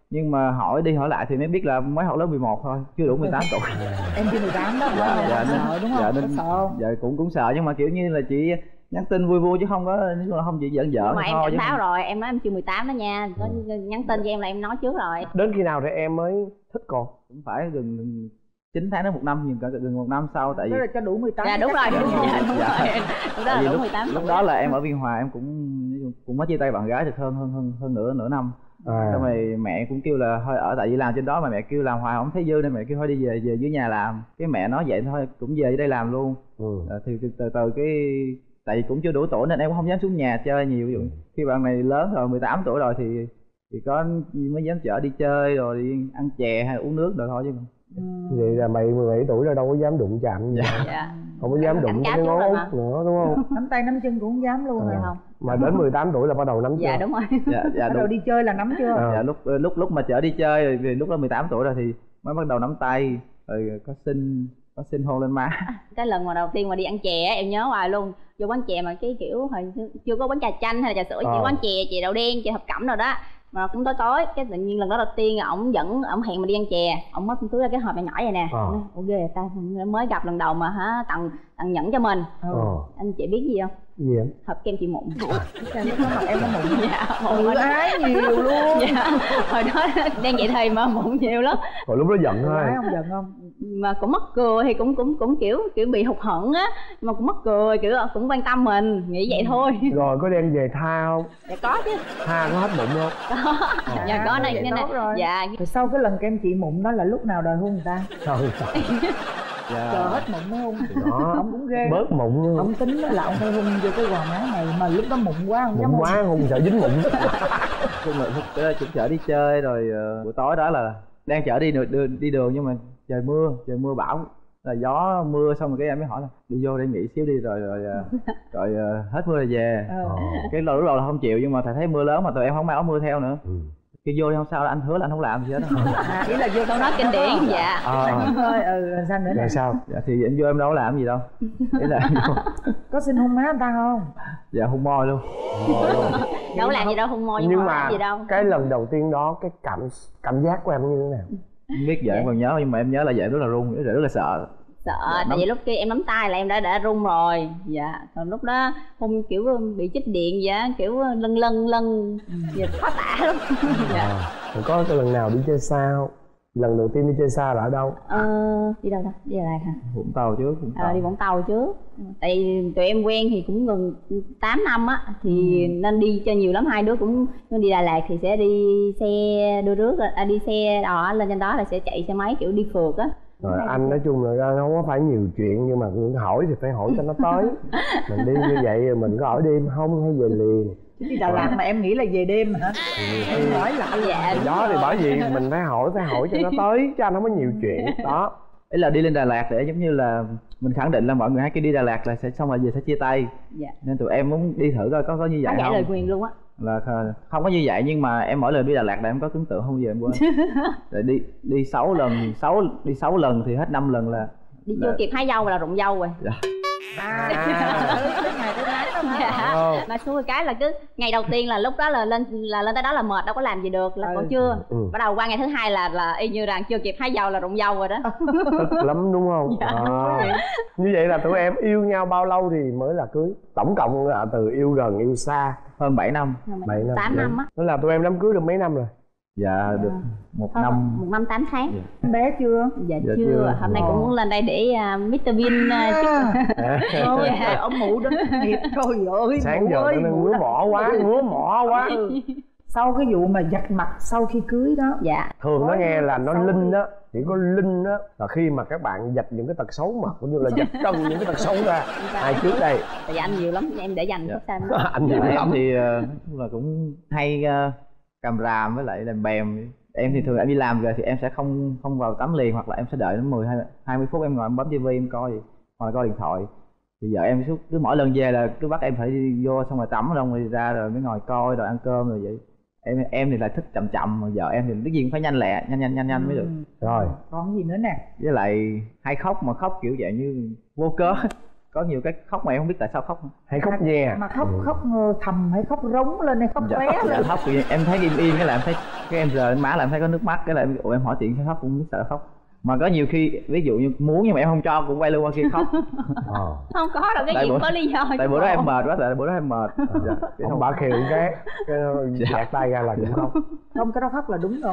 nhưng mà hỏi đi hỏi lại thì mới biết là mới học lớp 11 thôi, chưa đủ 18 tuổi. Em chưa 18 đó, dạ, sợ đúng không? Dạ, nên, có sợ không? dạ cũng sợ, nhưng mà kiểu như là chị nhắn tin vui vui chứ không có, nói chung là không chị giỡn giỡn. Mà em cảnh báo rồi, em nói em chưa 18 đó nha. Có nhắn tin cho em là em nói trước rồi. Đến khi nào thì em mới thích cô? Cũng phải gần 9 tháng đến 1 năm, nhưng gần 1 năm sau, tại vì đó là cho đủ 18. Dạ đúng rồi, đúng rồi. Lúc đó là đủ 18. Lúc đó là em ở Biên Hòa, em cũng mới chia tay bạn gái được hơn nửa năm. Xong rồi mẹ cũng kêu là thôi ở, tại vì làm trên đó mà mẹ kêu làm hoài không thấy dư, nên mẹ kêu thôi đi về dưới nhà làm. Cái mẹ nói vậy thôi cũng về ở đây làm luôn. Thì từ cái tại vì cũng chưa đủ tuổi nên em cũng không dám xuống nhà chơi nhiều. Ví dụ khi bạn này lớn rồi 18 tuổi rồi thì có mới dám chở đi chơi rồi đi ăn chè hay uống nước rồi thôi chứ. Vậy là mày 17 tuổi rồi đâu có dám đụng chạm gì. Dạ. Không có dám đụng cái ngón út nữa đúng không? Nắm tay nắm chân cũng không dám luôn. Không. Mà đến 18 tuổi là bắt đầu nắm chưa? Dạ đúng rồi. Dạ bắt đầu đi chơi là nắm chưa? Dạ lúc mà chở đi chơi thì lúc đó 18 tuổi rồi thì mới bắt đầu nắm tay, rồi có xin hôn lên má. Cái lần mà đầu tiên mà đi ăn chè em nhớ hoài luôn. Vô quán chè mà cái kiểu hồi chưa có quán trà chanh hay là trà sữa, chỉ quán chè đậu đen, chè thập cẩm rồi đó. Mà cũng tối cái tự nhiên lần đó đầu tiên ổng hẹn mà đi ăn chè, ổng móc túi ra cái hộp nhỏ nhỏ vậy nè. Ủa ghê ta, mới gặp lần đầu mà tặng nhẫn cho mình. Anh chị biết gì không? Gì em? Hộp kem chị mụn. Sao nó mặt em nó mụn? Dạ, mụn ái nhiều luôn. Dạ, hồi đó đang dậy thì mà mụn nhiều lắm. Hồi lúc đó giận thôi. Không giận không? Mà cũng mắc cười thì cũng kiểu bị hụt hẫng á, mà cũng mắc cười, kiểu cũng quan tâm mình, nghĩ vậy thôi. Rồi có đem về tha không? Dạ có chứ. Tha có hết mụn không? Có. Dạ có này cái này. Dạ. Rồi sau cái lần kem chị mụn đó là lúc nào đời hôn người ta? Sao? Chờ hết mụn mới hôn. Đó. Ông cũng ghê. Bớt mụn luôn. Ông tính là ông phải hôn vô cái gò má này mà lúc đó mụn quá không dám hôn. Mụn quá hôn sợ dính mụn. Chung là cũng chở đi chơi rồi buổi tối đó là đang chở đi đường nhưng mà trời mưa bão, là gió mưa, xong rồi cái em mới hỏi là đi vô để nghỉ xíu đi rồi hết mưa rồi về. Cái lúc đầu là không chịu, nhưng mà thầy thấy mưa lớn mà tụi em không mang áo mưa theo nữa. Cái vô đi không sao, anh hứa là anh không làm gì hết đó. Chỉ là vô câu nói kinh điển. Dạ. Thôi sao nữa? Rồi sao? Dạ thì anh vô em đâu có làm gì đâu. Ý là có xin hôn má anh ta không? Dạ hôn môi luôn. Đâu có làm gì đâu, hôn môi nhưng mà làm gì đâu. Cái lần đầu tiên đó cái cảm giác của em như thế nào? Không biết, em còn nhớ, nhưng mà em nhớ là vậy rất là run, rất là sợ. Tại vì lúc kia em nắm tay là em đã run rồi. Dạ. Còn lúc đó hôn kiểu bị chích điện vậy, kiểu lân giờ khó tả lắm. Dạ. Rồi có cái lần nào đi chơi xa không? Lần đầu tiên đi chơi xa là ở đâu? Đi đâu ta? Đi Đà Lạt hả? Vũng Tàu trước. Đi Vũng Tàu trước. Tại vì tụi em quen thì cũng gần 8 năm á, thì nên đi chơi nhiều lắm. Hai đứa cũng đi Đà Lạt thì sẽ đi xe đưa rước, đi xe đò lên trên đó là sẽ chạy xe máy kiểu đi phượt á. Rồi anh nói chung là không có phải nhiều chuyện, nhưng mà hỏi thì phải hỏi cho nó tới. Mình đi như vậy rồi mình có ở đêm không hay về liền? Đi Đà Lạt mà em nghĩ là về đêm hả? Em nói lại. Dạ. Đó thì bởi vì mình phải hỏi cho nó tới, chứ anh không có nhiều chuyện đó. Ý là đi lên Đà Lạt để giống như là mình khẳng định là mọi người hay kia đi Đà Lạt là sẽ xong rồi về sẽ chia tay. Dạ. Nên tụi em muốn đi thử coi có như vậy không. Lời quyền luôn á. Là không có như vậy, nhưng mà em mỗi lần đi Đà Lạt là em có tưởng tượng không về em quên. Rồi đi 6 lần thì hết 5 lần là đi chưa kịp hái dâu là rụng dâu rồi. Dạ. Tới ngày tới tháng đó hả? Dạ. Mà xui cái là cứ ngày đầu tiên là lúc đó là lên tới đó là mệt, đâu có làm gì được, là còn chưa. Bắt đầu qua ngày thứ hai là y như rằng chưa kịp hái dâu là rụng dâu rồi đó. Tức lắm đúng không? Dạ. Như vậy là tụi em yêu nhau bao lâu thì mới là cưới? Tổng cộng là từ yêu gần yêu xa hơn 7 năm. 8 năm á. Đó là tụi em đám cưới được mấy năm rồi? Dạ được 1 năm 8 tháng. Em bé chưa? Dạ chưa. Hôm nay cũng muốn lên đây để Mr Bean ông mụ đó nghiệp. Trời ơi, sáng giờ nó ngứa mỏ quá. Sau cái vụ mà giặt mặt sau khi cưới đó. Dạ. Thường nó nghe là nó linh đó, chỉ có linh đó là khi mà các bạn dạch những cái tật xấu mà cũng như là dạch trần những cái tật xấu ra. Ai trước đây? Tại vì anh nhiều lắm, em để dành chút xanh. Anh nhiều lắm thì là cũng hay càm ràm với lại làm bèm. Em thì thường em đi làm rồi thì em sẽ không vào tắm liền, hoặc là em sẽ đợi đến 10-20 phút em ngồi em bấm TV em coi, hoặc là coi điện thoại. Thì vợ em cứ mỗi lần về là cứ bắt em phải đi vô xong rồi tắm xong rồi ra rồi mới ngồi coi rồi ăn cơm rồi vậy. Em thì lại thích chậm, mà vợ em thì tất nhiên phải nhanh lẹ, nhanh mới được. Rồi còn gì nữa nè? Với lại hay khóc, mà khóc kiểu dạng như vô cớ. có nhiều cái khóc mà em không biết tại sao khóc. Hay khóc nhè mà khóc thầm hay khóc rống lên hay khóc ré lên? Khóc em thấy im cái là em thấy cái em rờ má là em thấy có nước mắt, cái là em hỏi chuyện khóc cũng biết sợ khóc. Mà có nhiều khi ví dụ như muốn nhưng mà em không cho cũng quay lưng qua kia khóc. Không có đâu, cái gì cũng có lý do. Tại bữa đó em mệt quá, tại bữa đó em mệt. Ông bà khều cái dạt tay ra là cũng khóc. Không, cái đó khóc là đúng rồi.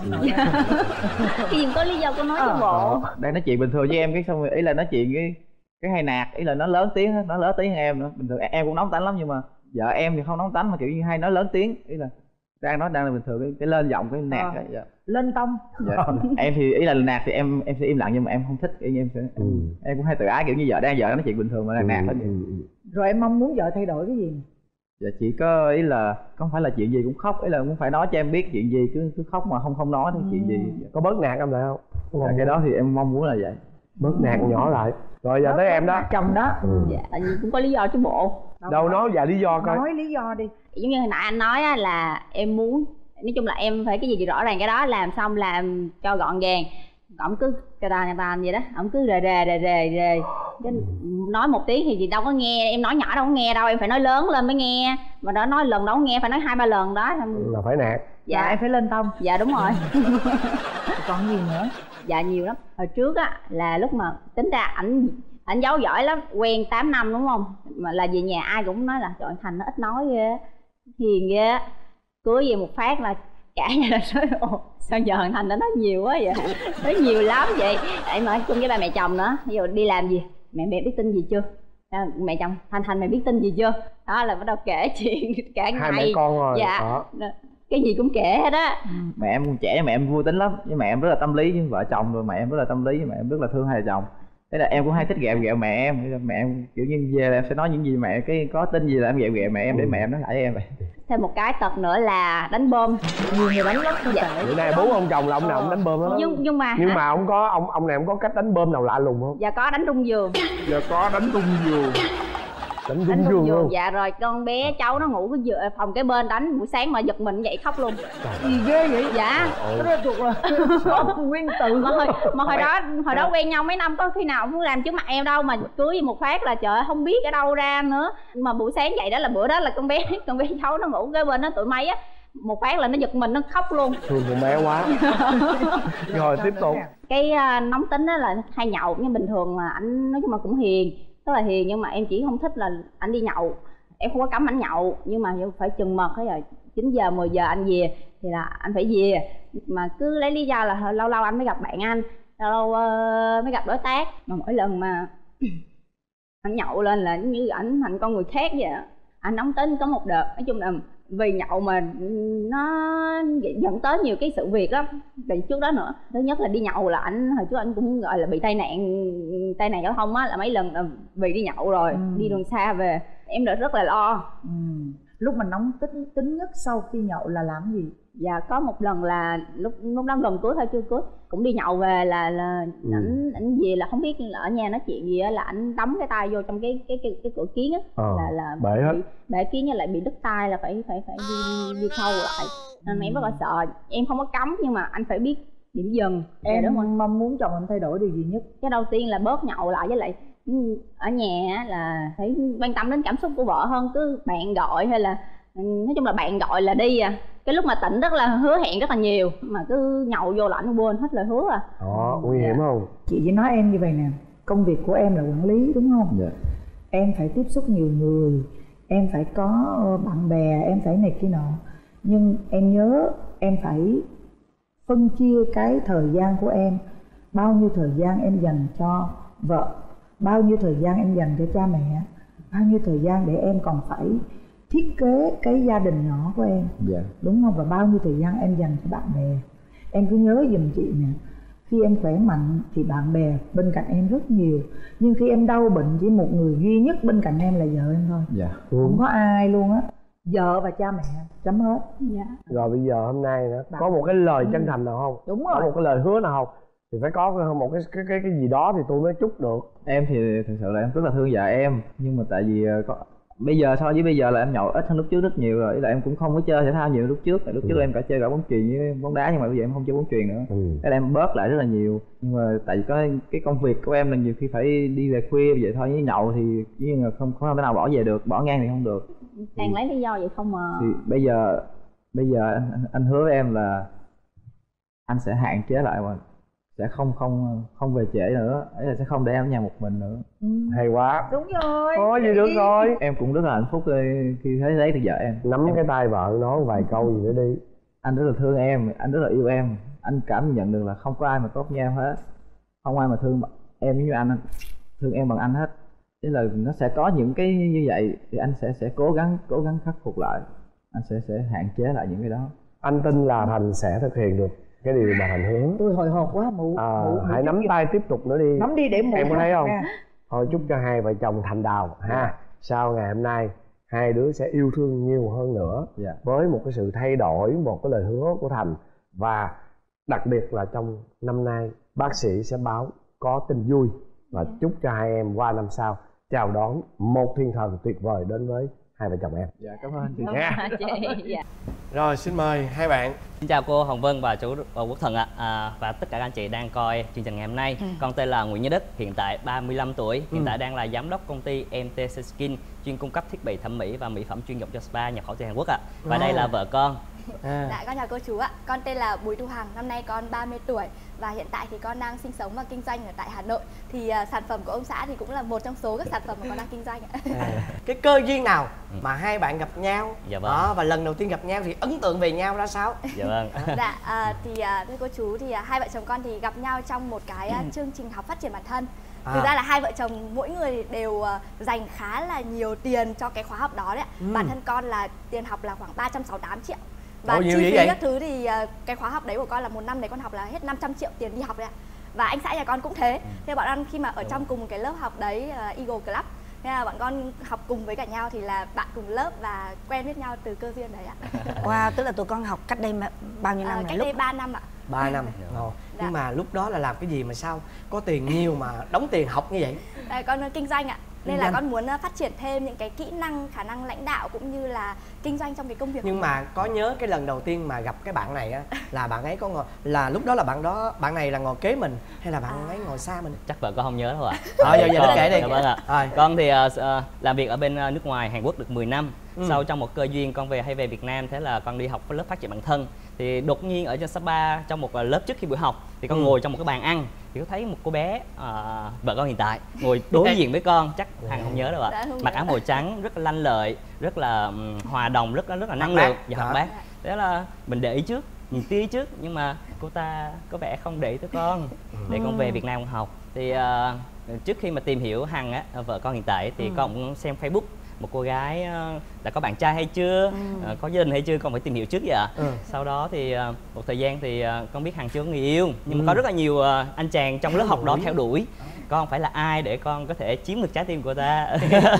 Cái gì có lý do của nó chứ bộ. Đang nói chuyện bình thường với em cái xong rồi ý là nói chuyện cái hay nạt, ý là nó lớn tiếng hơn em nữa. Bình thường em cũng nóng tánh lắm nhưng mà vợ em thì không nóng tánh mà kiểu như hay nói lớn tiếng, ý là đang là bình thường cái lên giọng cái nạt dạ. Lên tông. Dạ. Em thì ý là nạt thì em sẽ im lặng nhưng mà em không thích, em sẽ em cũng hay tự ái kiểu như vợ nói chuyện bình thường mà nạt hết. Rồi em mong muốn vợ thay đổi cái gì? Dạ chỉ có ý là không phải là chuyện gì cũng khóc, ý là cũng phải nói cho em biết chuyện gì cứ khóc mà không nói thì chuyện gì. Có bớt nạt em lại không? Dạ, cái đó thì em mong muốn là vậy, bớt nạt nhỏ lại. Rồi giờ tới em đó. Chồng đó. Dạ cũng có lý do chứ bộ. Đâu nói dạ lý do coi. Nói lý do đi. Giống như hồi nãy anh nói á, là em muốn, nói chung là em phải cái gì rõ ràng cái đó, làm xong làm cho gọn gàng. Ổng cứ cà tàn vậy đó, ổng cứ rề nói một tiếng thì đâu có nghe, em nói nhỏ đâu có nghe đâu, em phải nói lớn lên mới nghe. Mà đó nói lần đâu có nghe, phải nói 2-3 lần đó là phải nạt. Dạ em phải lên tông. Dạ đúng rồi. Còn gì nữa? Dạ nhiều lắm. Hồi trước á là lúc mà tính ra ảnh giấu giỏi lắm, quen 8 năm đúng không, mà là về nhà ai cũng nói là trời Thành nó ít nói ghê, hiền ghê. Cưới về một phát là cả nhà là nói ồ sao giờ Thành nó nói nhiều quá vậy, nói nhiều lắm vậy. Em ở chung với ba mẹ chồng nữa, ví dụ đi làm gì mẹ biết tin gì chưa, mẹ chồng Thành mày biết tin gì chưa, đó là bắt đầu kể chuyện cả ngày. Hai mẹ con rồi. Dạ cái gì cũng kể hết á. Mẹ em còn trẻ, mẹ em vui tính lắm, với mẹ em rất là tâm lý với vợ chồng, rồi mẹ em rất là tâm lý, với mẹ em rất là thương hai vợ chồng. Thế là em cũng hay thích ghẹo mẹ em kiểu như về là em sẽ nói những gì mẹ cái có tin gì là em ghẹo mẹ em để mẹ em nói lại với em vậy. Thêm một cái tật nữa là đánh bom. Nhiều người đánh lắm. Dạ. Bữa nay bố ông chồng là ông nào cũng đánh bom đó. Nhưng mà ông có ông này ông có cách đánh bom nào lạ lùng không? Dạ có, đánh rung giường. Dạ có đánh rung giường. Đánh rung giường. Dạ rồi con bé cháu nó ngủ cái phòng cái bên, đánh buổi sáng mà giật mình dậy khóc luôn. Gì ghê vậy? Dạ. Cái đó thuộc là nguyên tử. Mà hồi đó quen nhau mấy năm có khi nào cũng làm trước mặt em đâu, mà cưới một phát là trời không biết ở đâu ra nữa. Mà buổi sáng dậy đó là bữa đó là con bé cháu nó ngủ cái bên nó tuổi mấy á, một phát là nó giật mình nó khóc luôn. Thương con bé quá. Rồi tiếp tục. Cái nóng tính đó là hay nhậu, nhưng bình thường mà ảnh nói chung là cũng hiền, rất là hiền, nhưng mà em chỉ không thích là anh đi nhậu. Em không có cấm anh nhậu, nhưng mà phải chừng mực. Thế rồi 9 giờ 10 giờ anh về thì là anh phải về, mà cứ lấy lý do là lâu lâu anh mới gặp bạn anh, lâu mới gặp đối tác. Mà mỗi lần mà anh nhậu lên là như ảnh thành con người khác vậy á. Anh nóng tính. Có một đợt nói chung là vì nhậu mà nó dẫn tới nhiều cái sự việc lắm. Từ trước đó nữa, thứ nhất là đi nhậu là hồi trước anh cũng gọi là bị tai nạn giao thông á, là mấy lần là vì đi nhậu rồi đi đường xa về em rất là lo. Lúc mà nóng tính nhất sau khi nhậu là làm gì? Dạ có một lần là lúc đó gần cưới thôi, chưa cưới, cũng đi nhậu về là ảnh về là không biết là ở nhà nói chuyện gì á, là ảnh đấm cái tay vô trong cái cửa kiến á, là bể kiến lại bị đứt tay, là phải đi khâu lại. Nên em rất là sợ. Em không có cấm nhưng mà anh phải biết điểm dừng. Em đúng không? Mong muốn chồng anh thay đổi điều gì nhất? Cái đầu tiên là bớt nhậu lại, với lại ở nhà là phải quan tâm đến cảm xúc của vợ hơn. Cứ bạn gọi hay là nói chung là bạn gọi là đi à, cái lúc mà tỉnh rất là hứa hẹn rất là nhiều, mà cứ nhậu vô là anh quên hết lời hứa à. Nguy hiểm không? Chị chỉ nói em như vậy nè, công việc của em là quản lý đúng không? Dạ. Em phải tiếp xúc nhiều người, em phải có bạn bè, em phải này kia nọ, nhưng em nhớ em phải phân chia cái thời gian của em. Bao nhiêu thời gian em dành cho vợ, bao nhiêu thời gian em dành cho cha mẹ, bao nhiêu thời gian để em còn phải thiết kế cái gia đình nhỏ của em, đúng không? Và bao nhiêu thời gian em dành cho bạn bè. Em cứ nhớ giùm chị nè, khi em khỏe mạnh thì bạn bè bên cạnh em rất nhiều, nhưng khi em đau bệnh chỉ một người duy nhất bên cạnh em là vợ em thôi. Không có ai luôn á, vợ và cha mẹ, chấm hết. Rồi bây giờ hôm nay nữa có một cái lời chân thành nào không? Đúng rồi. Có một cái lời hứa nào không? Thì phải có một cái gì đó thì tôi mới chúc được. Em thì thực sự là em rất là thương vợ em, nhưng mà tại vì Bây giờ so với bây giờ là em nhậu ít hơn lúc trước rất nhiều rồi, là em cũng không có chơi thể thao nhiều lúc trước. Lúc trước em cả chơi cả bóng chuyền với bóng đá, nhưng mà bây giờ em không chơi bóng chuyền nữa. Thế là em bớt lại rất là nhiều. Nhưng mà tại vì có cái công việc của em là nhiều khi phải đi về khuya vậy thôi, với nhậu thì như là không thể nào bỏ về được, bỏ ngang thì không được. Đang lấy lý do vậy không mà. Thì bây giờ anh hứa với em là anh sẽ hạn chế lại mà sẽ không về trễ nữa, ấy là sẽ không để em ở nhà một mình nữa. Hay quá. Đúng rồi. Có gì được rồi. Em cũng rất là hạnh phúc khi thấy lấy được vợ em. Nắm cái tay vợ nói vài câu gì nữa đi. Anh rất là thương em, anh rất là yêu em. Anh cảm nhận được là không có ai mà tốt như em hết, không ai mà thương em như anh thương em bằng anh hết. Thế là nó sẽ có những cái như vậy thì anh sẽ cố gắng khắc phục lại. Anh sẽ hạn chế lại những cái đó. Anh tin là Thành sẽ thực hiện được cái điều mà Thành hứa. Tôi hồi hộp quá. Mụ hãy nắm tay tiếp tục nữa đi. Nắm đi để mụ. Em có thấy không? Thôi chúc cho hai vợ chồng thành đào ha. Sau ngày hôm nay hai đứa sẽ yêu thương nhiều hơn nữa, với một cái sự thay đổi, một cái lời hứa của Thành. Và đặc biệt là trong năm nay bác sĩ sẽ báo có tin vui. Và chúc cho hai em qua năm sau chào đón một thiên thần tuyệt vời đến với hai vợ chồng em. Dạ cảm ơn chị nha. Dạ. Rồi xin mời hai bạn. Xin chào cô Hồng Vân và chú Quốc Thần ạ. Và tất cả các anh chị đang coi chương trình ngày hôm nay. Con tên là Nguyễn Như Đức, hiện tại 35 tuổi, hiện tại đang là giám đốc công ty MTC Skin, chuyên cung cấp thiết bị thẩm mỹ và mỹ phẩm chuyên dụng cho spa nhập khẩu từ Hàn Quốc ạ. Và đây là vợ con. Dạ, con chào cô chú ạ. Con tên là Bùi Thu Hằng, năm nay con 30 tuổi và hiện tại thì con đang sinh sống và kinh doanh ở tại Hà Nội. Thì sản phẩm của ông xã thì cũng là một trong số các sản phẩm mà con đang kinh doanh ạ. Cái cơ duyên nào mà hai bạn gặp nhau? Dạ vâng. Và lần đầu tiên gặp nhau thì ấn tượng về nhau ra sao? Dạ vâng. Thưa cô chú thì hai vợ chồng con thì gặp nhau trong một cái chương trình học phát triển bản thân. Thực ra là hai vợ chồng mỗi người đều dành khá là nhiều tiền cho cái khóa học đó đấy ạ. Bản thân con là tiền học là khoảng 368 triệu. Và chi phí các thứ thì cái khóa học đấy của con là một năm đấy con học là hết 500 triệu tiền đi học đấy ạ. Và anh xã nhà con cũng thế. Thế bọn con khi mà ở trong cùng một cái lớp học đấy, Eagle Club, nên là bọn con học cùng với cả nhau thì là bạn cùng lớp và quen biết nhau từ cơ duyên đấy ạ. Wow, tức là tụi con học cách đây bao nhiêu năm? Cách đây 3 năm ạ. 3 năm. Nhưng mà lúc đó là làm cái gì mà sao có tiền nhiều mà đóng tiền học như vậy? Con kinh doanh ạ. Nên là con muốn phát triển thêm những cái kỹ năng, khả năng lãnh đạo cũng như là kinh doanh trong cái công việc. Nhưng mà có nhớ cái lần đầu tiên mà gặp cái bạn này á, là bạn ấy có ngồi, là lúc đó là bạn này là ngồi kế mình hay là bạn ấy ngồi xa mình? Chắc vợ con không nhớ đâu ạ. Giờ kể đi. Dạ vâng ạ. Con thì làm việc ở bên nước ngoài Hàn Quốc được 10 năm. Sau trong một cơ duyên con hay về Việt Nam, thế là con đi học cái lớp phát triển bản thân. Thì đột nhiên ở trên Sapa trong một lớp trước khi buổi học thì con ngồi trong một cái bàn ăn thì có thấy một cô bé vợ con hiện tại ngồi đối diện với con, chắc Hằng không nhớ đâu ạ. Mặc áo màu trắng, rất là lanh lợi, rất là hòa đồng, rất là năng lượng và hoạt bát. Thế là mình để ý trước, nhìn tí trước, nhưng mà cô ta có vẻ không để ý tới con, để con về Việt Nam con học. Thì trước khi mà tìm hiểu Hằng á, vợ con hiện tại thì con cũng xem Facebook một cô gái đã có bạn trai hay chưa, có gia đình hay chưa, con phải tìm hiểu trước vậy ạ. Sau đó thì một thời gian thì con biết Hằng chưa có người yêu, nhưng mà có rất là nhiều anh chàng trong lớp học đó theo đuổi. Con phải là ai để con có thể chiếm được trái tim của ta.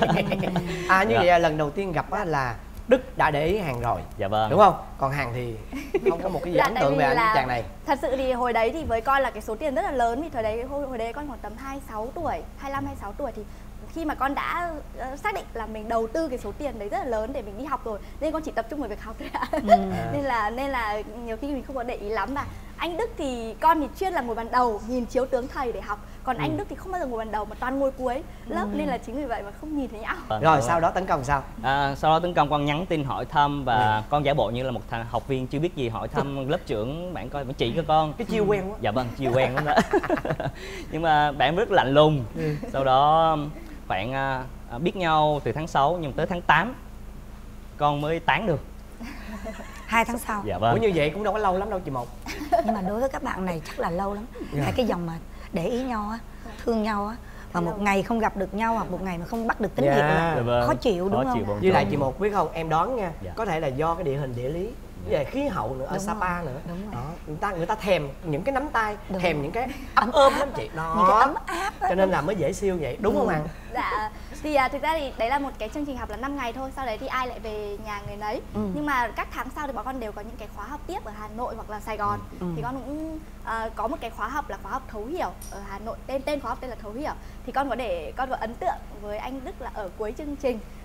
Như vậy là lần đầu tiên gặp á là Đức đã để ý Hằng rồi. Dạ vâng. Đúng không? Còn Hằng thì không có một cái gì ấn tượng về anh chàng này. Thật sự thì hồi đấy thì với con là cái số tiền rất là lớn, vì hồi đấy con khoảng tầm 26 tuổi, 25 26 tuổi thì khi mà con đã xác định là mình đầu tư cái số tiền đấy rất là lớn để mình đi học rồi, nên con chỉ tập trung vào việc học thôi ạ. Nên là nhiều khi mình không có để ý lắm. Mà anh Đức thì con thì chuyên là ngồi bàn đầu nhìn chiếu tướng thầy để học, còn anh Đức thì không bao giờ ngồi bàn đầu mà toàn ngồi cuối lớp, nên là chính vì vậy mà không nhìn thấy nhau. Rồi sau đó tấn công sao? Sau đó tấn công con nhắn tin hỏi thăm và con giả bộ như là một học viên chưa biết gì, hỏi thăm lớp trưởng bạn coi, bạn chỉ cho con. Cái chiêu quen quá. Dạ vâng, chiêu quen lắm đó. Nhưng mà bạn rất lạnh lùng. Sau đó khoảng biết nhau từ tháng 6 nhưng tới tháng 8 con mới tán được. 2 tháng sau. Dạ vâng. Ủa như vậy cũng đâu có lâu lắm đâu chị Một. Nhưng mà đối với các bạn này chắc là lâu lắm. Tại cái dòng mà để ý nhau á, thương nhau á, mà một ngày không gặp được nhau hoặc một ngày mà không bắt được tín hiệu là khó chịu, đúng không? Với lại chị Một biết không, em đoán nha, có thể là do cái địa hình địa lý, về khí hậu nữa, ở Sapa nữa. Đó, người ta thèm những cái nắm tay, thèm những cái ôm lắm chị. Đó. Những cái ấm áp á. Cho nên là mới dễ siêu vậy, đúng không Hằng? Dạ, thì thực ra thì đấy là một cái chương trình học là 5 ngày thôi, sau đấy thì ai lại về nhà người nấy. Nhưng mà các tháng sau thì bọn con đều có những cái khóa học tiếp ở Hà Nội hoặc là Sài Gòn. Thì con cũng có một cái khóa học là khóa học thấu hiểu ở Hà Nội, tên khóa học tên là thấu hiểu. Thì con có ấn tượng với anh Đức là ở cuối chương trình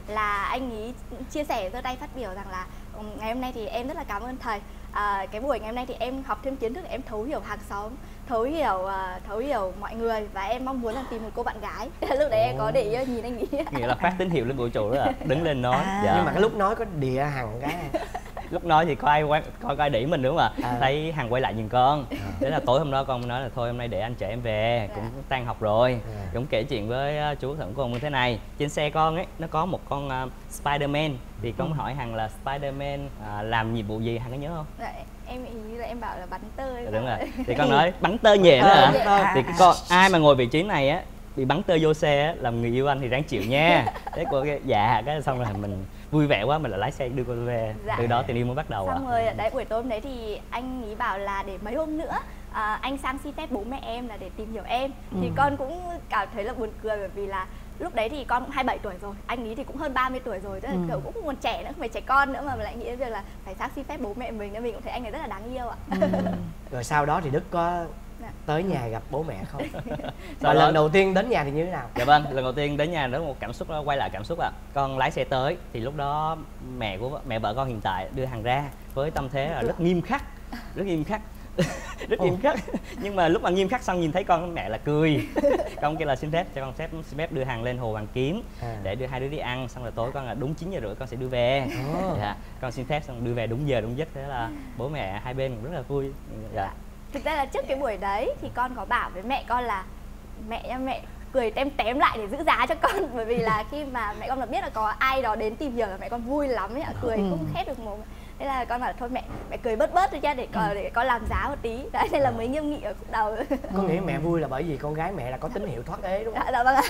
là anh ấy chia sẻ giơ tay phát biểu rằng là ngày hôm nay thì em rất là cảm ơn thầy. Cái buổi ngày hôm nay thì em học thêm kiến thức, em thấu hiểu hàng xóm, thấu hiểu mọi người và em mong muốn là tìm một cô bạn gái. Lúc đấy em có để ý nhìn anh nghĩ. Nghĩa là phát tín hiệu lên vũ trụ đó là đứng lên nói. Dạ. Nhưng mà cái lúc nói có địa Hằng cái lúc nói thì có ai để mình đúng không ạ? Thấy Hằng quay lại nhìn con. Thế là tối hôm đó con nói là thôi hôm nay để anh chở em về, cũng tan học rồi. Cũng kể chuyện với chú Thuận của con như thế này. Trên xe con ấy nó có một con Spider-Man, thì con hỏi Hằng là Spider-Man làm nhiệm vụ gì, Hằng có nhớ không? Dạ, em ý là em bảo là bắn tơ. Đúng rồi. Thì con nói bắn tơ nhẹ đó hả? Thì con ai mà ngồi vị trí này á bị bắn tơ vô xe á, làm người yêu anh thì ráng chịu nha. Thế cô dạ cái xong rồi mình vui vẻ quá mình lại lái xe đưa cô về. Từ đó tình yêu mới bắt đầu. Xong rồi đấy, buổi tối hôm đấy thì anh ấy bảo là để mấy hôm nữa anh sang xin phép bố mẹ em là để tìm hiểu em. Thì con cũng cảm thấy là buồn cười, bởi vì là lúc đấy thì con cũng 27 tuổi rồi, anh ấy thì cũng hơn 30 tuổi rồi, tức là kiểu cũng còn trẻ nữa, không phải trẻ con nữa, mà mình lại nghĩ đến việc là phải sang xin phép bố mẹ mình, nên mình cũng thấy anh ấy rất là đáng yêu ạ. Rồi sau đó thì Đức có tới nhà gặp bố mẹ không? Và lần đầu tiên đến nhà thì như thế nào? Dạ vâng, lần đầu tiên đến nhà đó một cảm xúc, quay lại cảm xúc ạ. Con lái xe tới thì lúc đó mẹ vợ con hiện tại đưa Hằng ra với tâm thế là rất nghiêm khắc, rất nghiêm khắc. Rất nghiêm khắc. Nhưng mà lúc mà nghiêm khắc xong nhìn thấy con mẹ là cười. Con kêu là xin phép cho con xin phép đưa Hằng lên Hồ Hoàn Kiếm để đưa hai đứa đi ăn, xong rồi tối con là đúng 9 giờ rưỡi con sẽ đưa về. Dạ, con xin phép xong đưa về đúng giờ đúng giấc, thế là bố mẹ hai bên cũng rất là vui. Dạ. Thực ra là trước cái buổi đấy thì con có bảo với mẹ con là mẹ cười tém lại để giữ giá cho con, bởi vì là khi mà mẹ con được biết là có ai đó đến tìm hiểu là mẹ con vui lắm ấy ạ, cười không khép được mồm. Thế là con bảo thôi mẹ cười bớt thôi chứ để con làm giá một tí. Đấy, nên là mới nghiêm nghị ở khúc đầu. Con nghĩ mẹ vui là bởi vì con gái mẹ là có tín hiệu thoát ế đúng không? Dạ vâng ạ.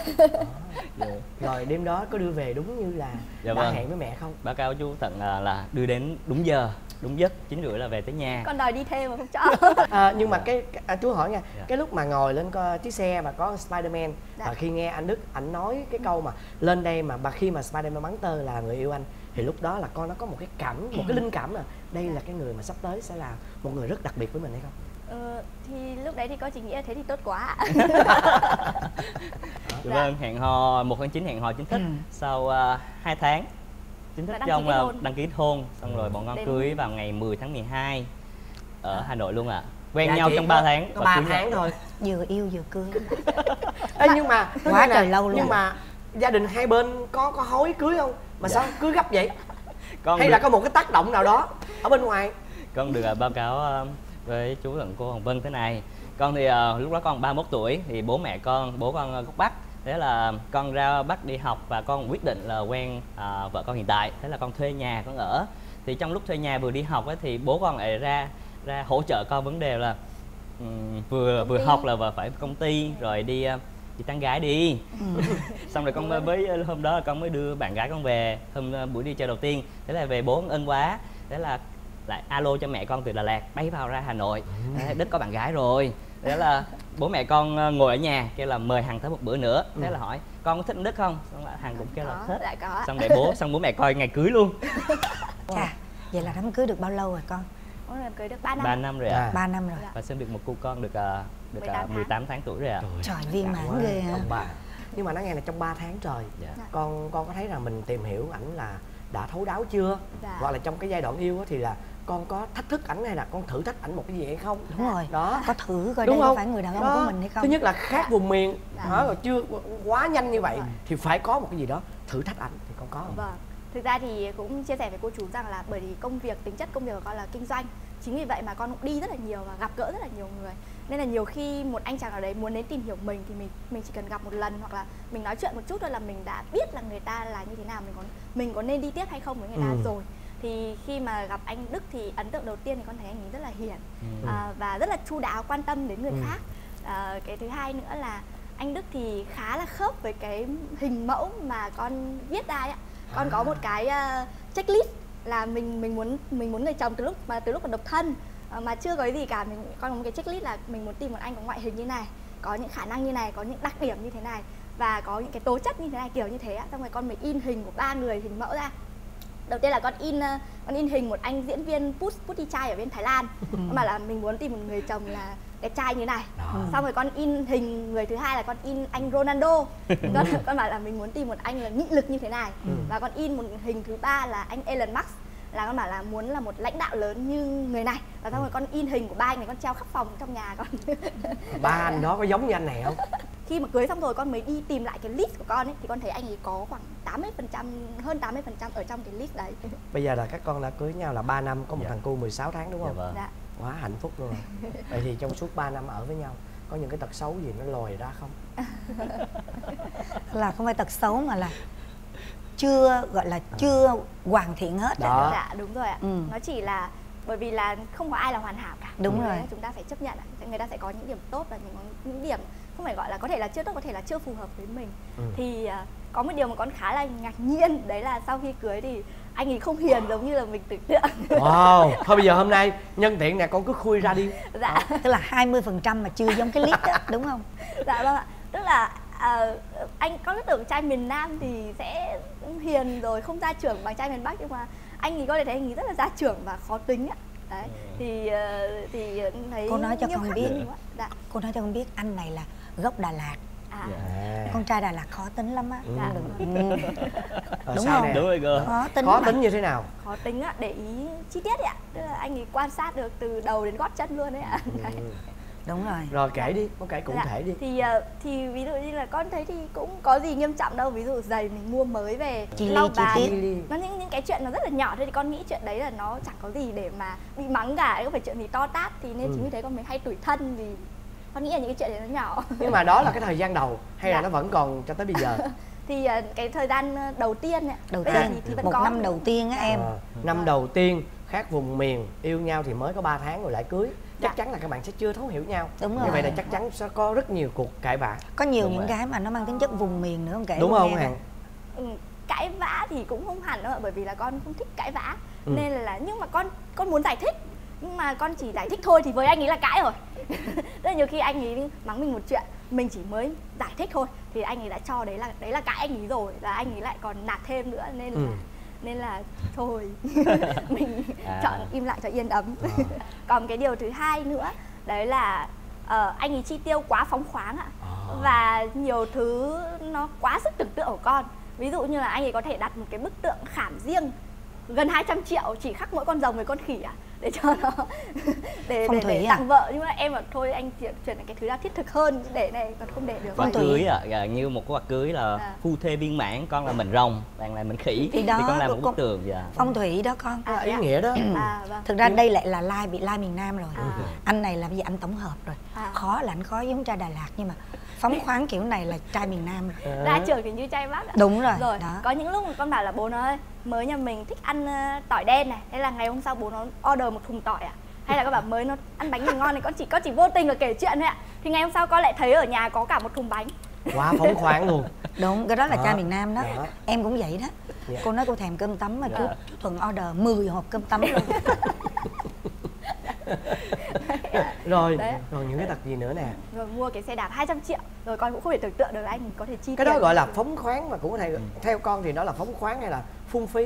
Rồi đêm đó có đưa về đúng như là đã hẹn với mẹ không? Báo cáo chú Thận là đưa đến đúng giờ, đúng giấc, 9 rưỡi là về tới nhà. Con đòi đi thêm mà không cho. Nhưng mà chú hỏi nha, cái lúc mà ngồi lên chiếc xe và có Spider-Man, và khi nghe anh Đức ảnh nói cái câu mà lên đây mà khi mà Spider-Man bắn tơ là người yêu anh, thì lúc đó là con nó có một cái linh cảm là đây là cái người mà sắp tới sẽ là một người rất đặc biệt với mình hay không? Thì lúc đấy thì con chỉ nghĩ là thế thì tốt quá. Vâng, hẹn hò 1 tháng 9 hẹn hò chính thức. Sau 2 tháng chính thức trong là đăng ký kết hôn, xong rồi bọn con cưới vào ngày 10 tháng 12 ở Hà Nội luôn ạ. Quen nhau trong 3 tháng. Có 3 tháng thôi. Vừa yêu vừa cưới. Nhưng mà quá trời lâu luôn. Nhưng mà gia đình hai bên có hối cưới không? Mà sao cưới gấp vậy? Hay là có một cái tác động nào đó ở bên ngoài? Con được báo cáo với chú Thuận cô Hồng Vân thế này. Con thì lúc đó con 31 tuổi thì bố con gốc Bắc. Thế là con ra Bắc đi học và con quyết định là quen vợ con hiện tại. Thế là con thuê nhà con ở. Thì trong lúc thuê nhà vừa đi học ấy, thì bố con lại ra hỗ trợ con vấn đề là vừa học là phải công ty rồi đi tán gái đi. Xong rồi con mới hôm đó là con mới đưa bạn gái con về buổi đi chơi đầu tiên. Thế là về bố ân quá, thế là lại alo cho mẹ con từ Đà Lạt bay vào ra Hà Nội. Đức có bạn gái rồi. Thế là bố mẹ con ngồi ở nhà kêu là mời Hằng tới một bữa nữa. Thế là hỏi con có thích Đức không? Xong là Hằng cũng kêu là thích. Xong để bố mẹ coi ngày cưới luôn. Chà, vậy là đám cưới được bao lâu rồi con? Đám cưới được 3 năm. 3 năm rồi ạ. 3 năm rồi. Và sinh được một cô con được 18 tháng tuổi rồi ạ. Trời, viên mãn ghê hả? Nhưng mà nó nghe là trong 3 tháng trời. Con có thấy là mình tìm hiểu ảnh là đã thấu đáo chưa? Hoặc là trong cái giai đoạn yêu thì là con có thách thức ảnh hay là con thử thách ảnh một cái gì hay không? Đúng rồi. Đó. Có thử coi đây có phải người đàn ông của mình hay không? Thứ nhất là khác vùng miền, rồi chưa quá nhanh như vậy thì phải có một cái gì đó thử thách ảnh, thì con có không? Vâng. Thực ra thì cũng chia sẻ với cô chú rằng là bởi vì tính chất công việc của con là kinh doanh, chính vì vậy mà con cũng đi rất là nhiều và gặp gỡ rất là nhiều người, nên là nhiều khi một anh chàng nào đấy muốn đến tìm hiểu mình thì mình chỉ cần gặp một lần hoặc là mình nói chuyện một chút thôi là mình đã biết là người ta là như thế nào, mình có nên đi tiếp hay không với người ta rồi. Thì khi mà gặp anh Đức thì ấn tượng đầu tiên thì con thấy anh ấy rất là hiền và rất là chu đáo, quan tâm đến người khác. Cái thứ hai nữa là anh Đức thì khá là khớp với cái hình mẫu mà con viết ra ấy ạ. Con có một cái checklist là mình muốn người chồng từ lúc mà còn độc thân mà chưa có cái gì cả. Con có một cái checklist là mình muốn tìm một anh có ngoại hình như này, có những khả năng như này, có những đặc điểm như thế này và có những cái tố chất như thế này, kiểu như thế ạ. Xong rồi con mới in hình của 3 người hình mẫu ra. Đầu tiên là con in hình một anh diễn viên Putty Chai ở bên Thái Lan. Mà là mình muốn tìm một người chồng là đẹp trai như này. Xong rồi con in hình người thứ hai là con in anh Ronaldo. Con bảo là mình muốn tìm một anh là nghị lực như thế này. Và con in một hình thứ ba là anh Elon Musk, là con bảo là muốn là một lãnh đạo lớn như người này. Và xong rồi con in hình của ba anh này con treo khắp phòng trong nhà con. Ba anh đó có giống như anh này không? Khi mà cưới xong rồi con mới đi tìm lại cái list của con ấy, thì con thấy anh ấy có khoảng 80%, hơn 80% ở trong cái list đấy. Bây giờ là các con đã cưới nhau là 3 năm, có một thằng cu 16 tháng đúng không? Dạ vâng. Dạ. Quá hạnh phúc luôn rồi. Vậy thì trong suốt 3 năm ở với nhau có những cái tật xấu gì nó lòi ra không? Là không phải tật xấu mà là chưa gọi là chưa hoàn thiện hết. Đó. Dạ đúng rồi ạ. Nó chỉ là bởi vì là không có ai là hoàn hảo cả. Đúng rồi. Chúng ta phải chấp nhận người ta sẽ có những điểm tốt và những điểm không phải gọi là có thể là chưa tốt, có thể là chưa phù hợp với mình. Thì có một điều mà con khá là ngạc nhiên, đấy là sau khi cưới thì anh ấy không hiền giống như là mình tưởng tượng. Wow. Thôi bây giờ hôm nay nhân tiện nè, con cứ khui ra đi. Dạ. Tức là 20% mà chưa giống cái list đó, đúng không? Dạ vâng ạ. Tức là anh có cái tưởng trai miền Nam thì sẽ hiền rồi không gia trưởng bằng trai miền Bắc, nhưng mà anh ấy có thể thấy anh ấy rất là gia trưởng và khó tính ạ. Đấy. Thì thấy cô nói cho con biết. Dạ. Cô nói cho con biết anh này là gốc Đà Lạt. Con trai Đà Lạt khó tính lắm á. Dạ. Đúng không? Nè? Đúng rồi cơ. Khó tính như thế nào? Khó tính á, để ý chi tiết ạ. Tức là anh ấy quan sát được từ đầu đến gót chân luôn đấy ạ. Đúng rồi. Rồi kể đi, con kể cụ thể đi. Thì ví dụ như là con thấy thì cũng có gì nghiêm trọng đâu. Ví dụ giày mình mua mới về Chi lau ly, bàn, chi tiết. nó những cái chuyện nó rất là nhỏ thôi, thì con nghĩ chuyện đấy là nó chẳng có gì để mà bị mắng cả, không phải chuyện gì to tát. Thì nên chính vì thế con mới hay tủi thân, vì con nghĩ là những cái chuyện đấy nó nhỏ. Nhưng mà đó là cái thời gian đầu hay là nó vẫn còn cho tới bây giờ? Thì cái thời gian đầu tiên ạ. Đầu tiên thì vẫn một có năm đầu tiên á em. Năm đầu tiên khác vùng miền, yêu nhau thì mới có 3 tháng rồi lại cưới. Chắc chắn là các bạn sẽ chưa thấu hiểu nhau. Đúng rồi. Như vậy là chắc chắn sẽ có rất nhiều cuộc cãi vã. Có nhiều những cái mà nó mang tính chất vùng miền nữa, không kể. Đúng không Hằng? Cãi vã thì cũng không hẳn đâu ạ, bởi vì là con không thích cãi vã. Nên là nhưng mà con muốn giải thích, nhưng mà con chỉ giải thích thôi thì với anh ấy là cãi rồi. Rất là nhiều khi anh ấy mắng mình một chuyện, mình chỉ mới giải thích thôi thì anh ấy đã cho đấy là cãi anh ấy rồi, và anh ấy lại còn nạt thêm nữa, nên là thôi mình chọn im lặng cho yên ấm. Còn cái điều thứ hai nữa đấy là anh ấy chi tiêu quá phóng khoáng ạ. Và nhiều thứ nó quá sức tưởng tượng của con. Ví dụ như là anh ấy có thể đặt một cái bức tượng khảm riêng gần 200 triệu chỉ khắc mỗi con rồng với con khỉ à, để cho nó để tặng vợ. Nhưng mà em bảo thôi anh chuyển cái thứ ra thiết thực hơn, để này còn không để được. Quà cưới như một cái quà cưới là phu thê viên mãn, con là mình rồng, bạn là mình khỉ, thì con làm một bức tường. Phong thủy đó con. Ý nghĩa đó. Vâng. Thực ra đây lại là bị lai miền Nam rồi. Anh này là bây giờ anh tổng hợp rồi. Khó là anh khó giống trai Đà Lạt, nhưng mà phóng khoáng kiểu này là trai miền Nam rồi. Ra trường thì như trai Bắc ạ. Đúng rồi. Đó. Có những lúc mà con bảo là bố nó ơi, mới nhà mình thích ăn tỏi đen này, hay là ngày hôm sau bố nó order một thùng tỏi hay là các bạn mới nó ăn bánh mì ngon này, con chỉ vô tình là kể chuyện thôi ạ, thì ngày hôm sau con lại thấy ở nhà có cả một thùng bánh. Quá phóng khoáng luôn. Đúng, cái đó là trai miền Nam đó. Em cũng vậy đó. Cô nói cô thèm cơm tấm mà chú Thuận order 10 hộp cơm tấm luôn. Rồi những cái tật gì nữa nè? Rồi mua cái xe đạp 200 triệu, rồi con cũng không thể tưởng tượng được là anh có thể chi cái đó gọi là phóng khoáng, mà cũng có thể theo con thì đó là phóng khoáng hay là phung phí?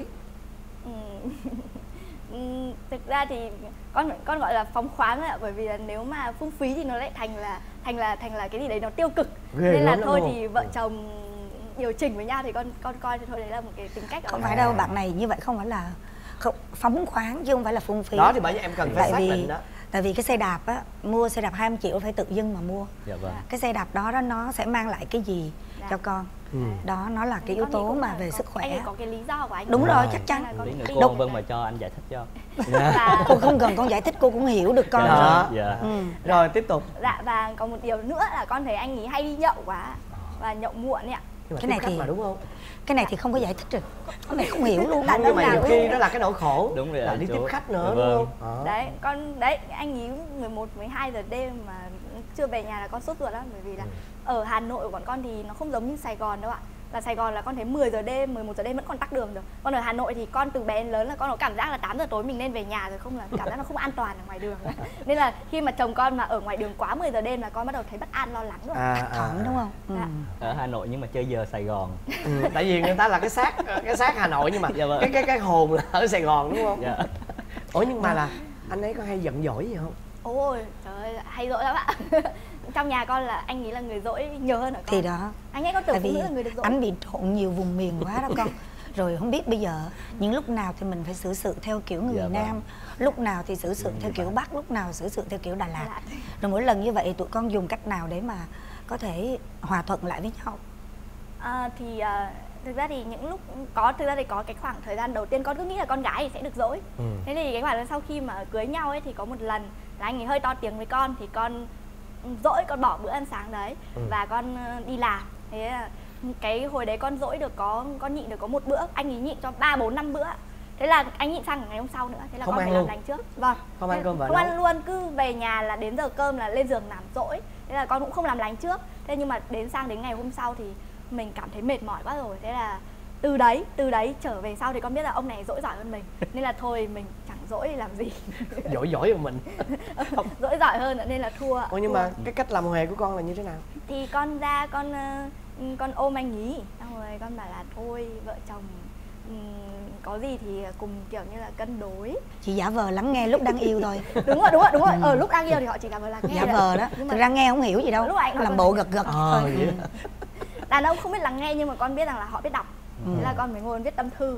Thực ra thì con gọi là phóng khoáng ạ, bởi vì là nếu mà phung phí thì nó lại thành là cái gì đấy nó tiêu cực. Nên là thôi thì vợ chồng điều chỉnh với nhau thì con coi thì thôi, đấy là một cái tính cách. Không phải đâu, bạn này như vậy không phải là phóng khoáng chứ không phải là phung phí. Đó thì bởi vì em cần phải xác định đó. Tại vì cái xe đạp á, mua xe đạp 20 triệu phải tự dưng mà mua. Dạ vâng. Cái xe đạp đó nó sẽ mang lại cái gì cho con? Đó nó là cái yếu tố mà về sức khỏe. Anh có cái lý do của anh. Đúng rồi, chắc chắn. Cô Vân mà cho anh giải thích cho. Cô không cần con giải thích, cô cũng hiểu được con rồi. Rồi tiếp tục. Dạ, và còn một điều nữa là con thấy anh ấy hay đi nhậu quá và nhậu muộn ấy ạ. Cái này thì mà đúng không? Cái này thì không có giải thích được. Con này không hiểu luôn. Nhưng mà nhiều khi đó là cái nỗi khổ. Đúng rồi, là đi tiếp khách nữa đúng không? Đấy, anh ấy 11, 12 giờ đêm mà chưa về nhà là con sốt ruột lắm, bởi vì là ở Hà Nội của bọn con thì nó không giống như Sài Gòn đâu ạ. Là Sài Gòn là con thấy 10 giờ đêm, 11 giờ đêm vẫn còn tắc đường được. Còn ở Hà Nội thì con từ bé đến lớn là con có cảm giác là 8 giờ tối mình nên về nhà rồi, không là cảm giác nó không an toàn ở ngoài đường. Nên là khi mà chồng con mà ở ngoài đường quá 10 giờ đêm là con bắt đầu thấy bất an, lo lắng rồi. Đúng không? Ở Hà Nội nhưng mà chơi giờ Sài Gòn. Tại vì người ta là cái xác Hà Nội, nhưng mà cái hồn là ở Sài Gòn đúng không? Ủa nhưng mà là anh ấy có hay giận dỗi gì không? Ôi trời ơi, hay dỗi lắm ạ. Trong nhà con là anh nghĩ là người dỗi nhiều hơn ở con. Thì đó, anh ấy con tưởng phụ nữ là người được dỗi. Anh bị trộn nhiều vùng miền quá đó con. Rồi không biết bây giờ những lúc nào thì mình phải xử sự theo kiểu người Nam, lúc nào thì xử sự theo kiểu Bắc, lúc nào xử sự theo kiểu Đà Lạt. Rồi mỗi lần như vậy tụi con dùng cách nào để mà có thể hòa thuận lại với nhau? Thực ra thì những lúc có cái khoảng thời gian đầu tiên con cứ nghĩ là con gái thì sẽ được dỗi. Thế thì cái khoảng sau khi mà cưới nhau ấy thì có một lần là anh ấy hơi to tiếng với con thì con dỗi, con bỏ bữa ăn sáng đấy và con đi làm. Thế là cái hồi đấy con dỗi được con nhịn được có một bữa, anh ấy nhịn cho 3, 4, 5 bữa. Thế là anh nhịn sang ngày hôm sau nữa, thế là không con phải làm lành trước. Vâng. Không ăn cơm vợ không ăn luôn, cứ về nhà là đến giờ cơm là lên giường nằm dỗi. Thế là con cũng không làm lành trước. Thế nhưng mà đến ngày hôm sau thì mình cảm thấy mệt mỏi quá rồi. Thế là từ đấy trở về sau thì con biết là ông này dỗi giỏi hơn mình. Nên là thôi mình chẳng dỗi làm gì. Giỏi hơn mình. Dỗi giỏi hơn nên là thua. Nhưng mà cái cách làm huề của con là như thế nào? Thì con ra con ôm anh ý, xong rồi con bảo là thôi vợ chồng có gì thì cùng kiểu như là cân đối. Chị giả vờ lắng nghe lúc đang yêu thôi. Đúng rồi. Ở lúc đang yêu thì họ chỉ giả vờ là nghe. Giả vờ đó. Thực ra nghe không hiểu gì đâu. Làm bộ gật thôi. Đàn ông không biết lắng nghe nhưng mà con biết rằng là họ biết đọc. Thế là con mới ngồi viết tâm thư.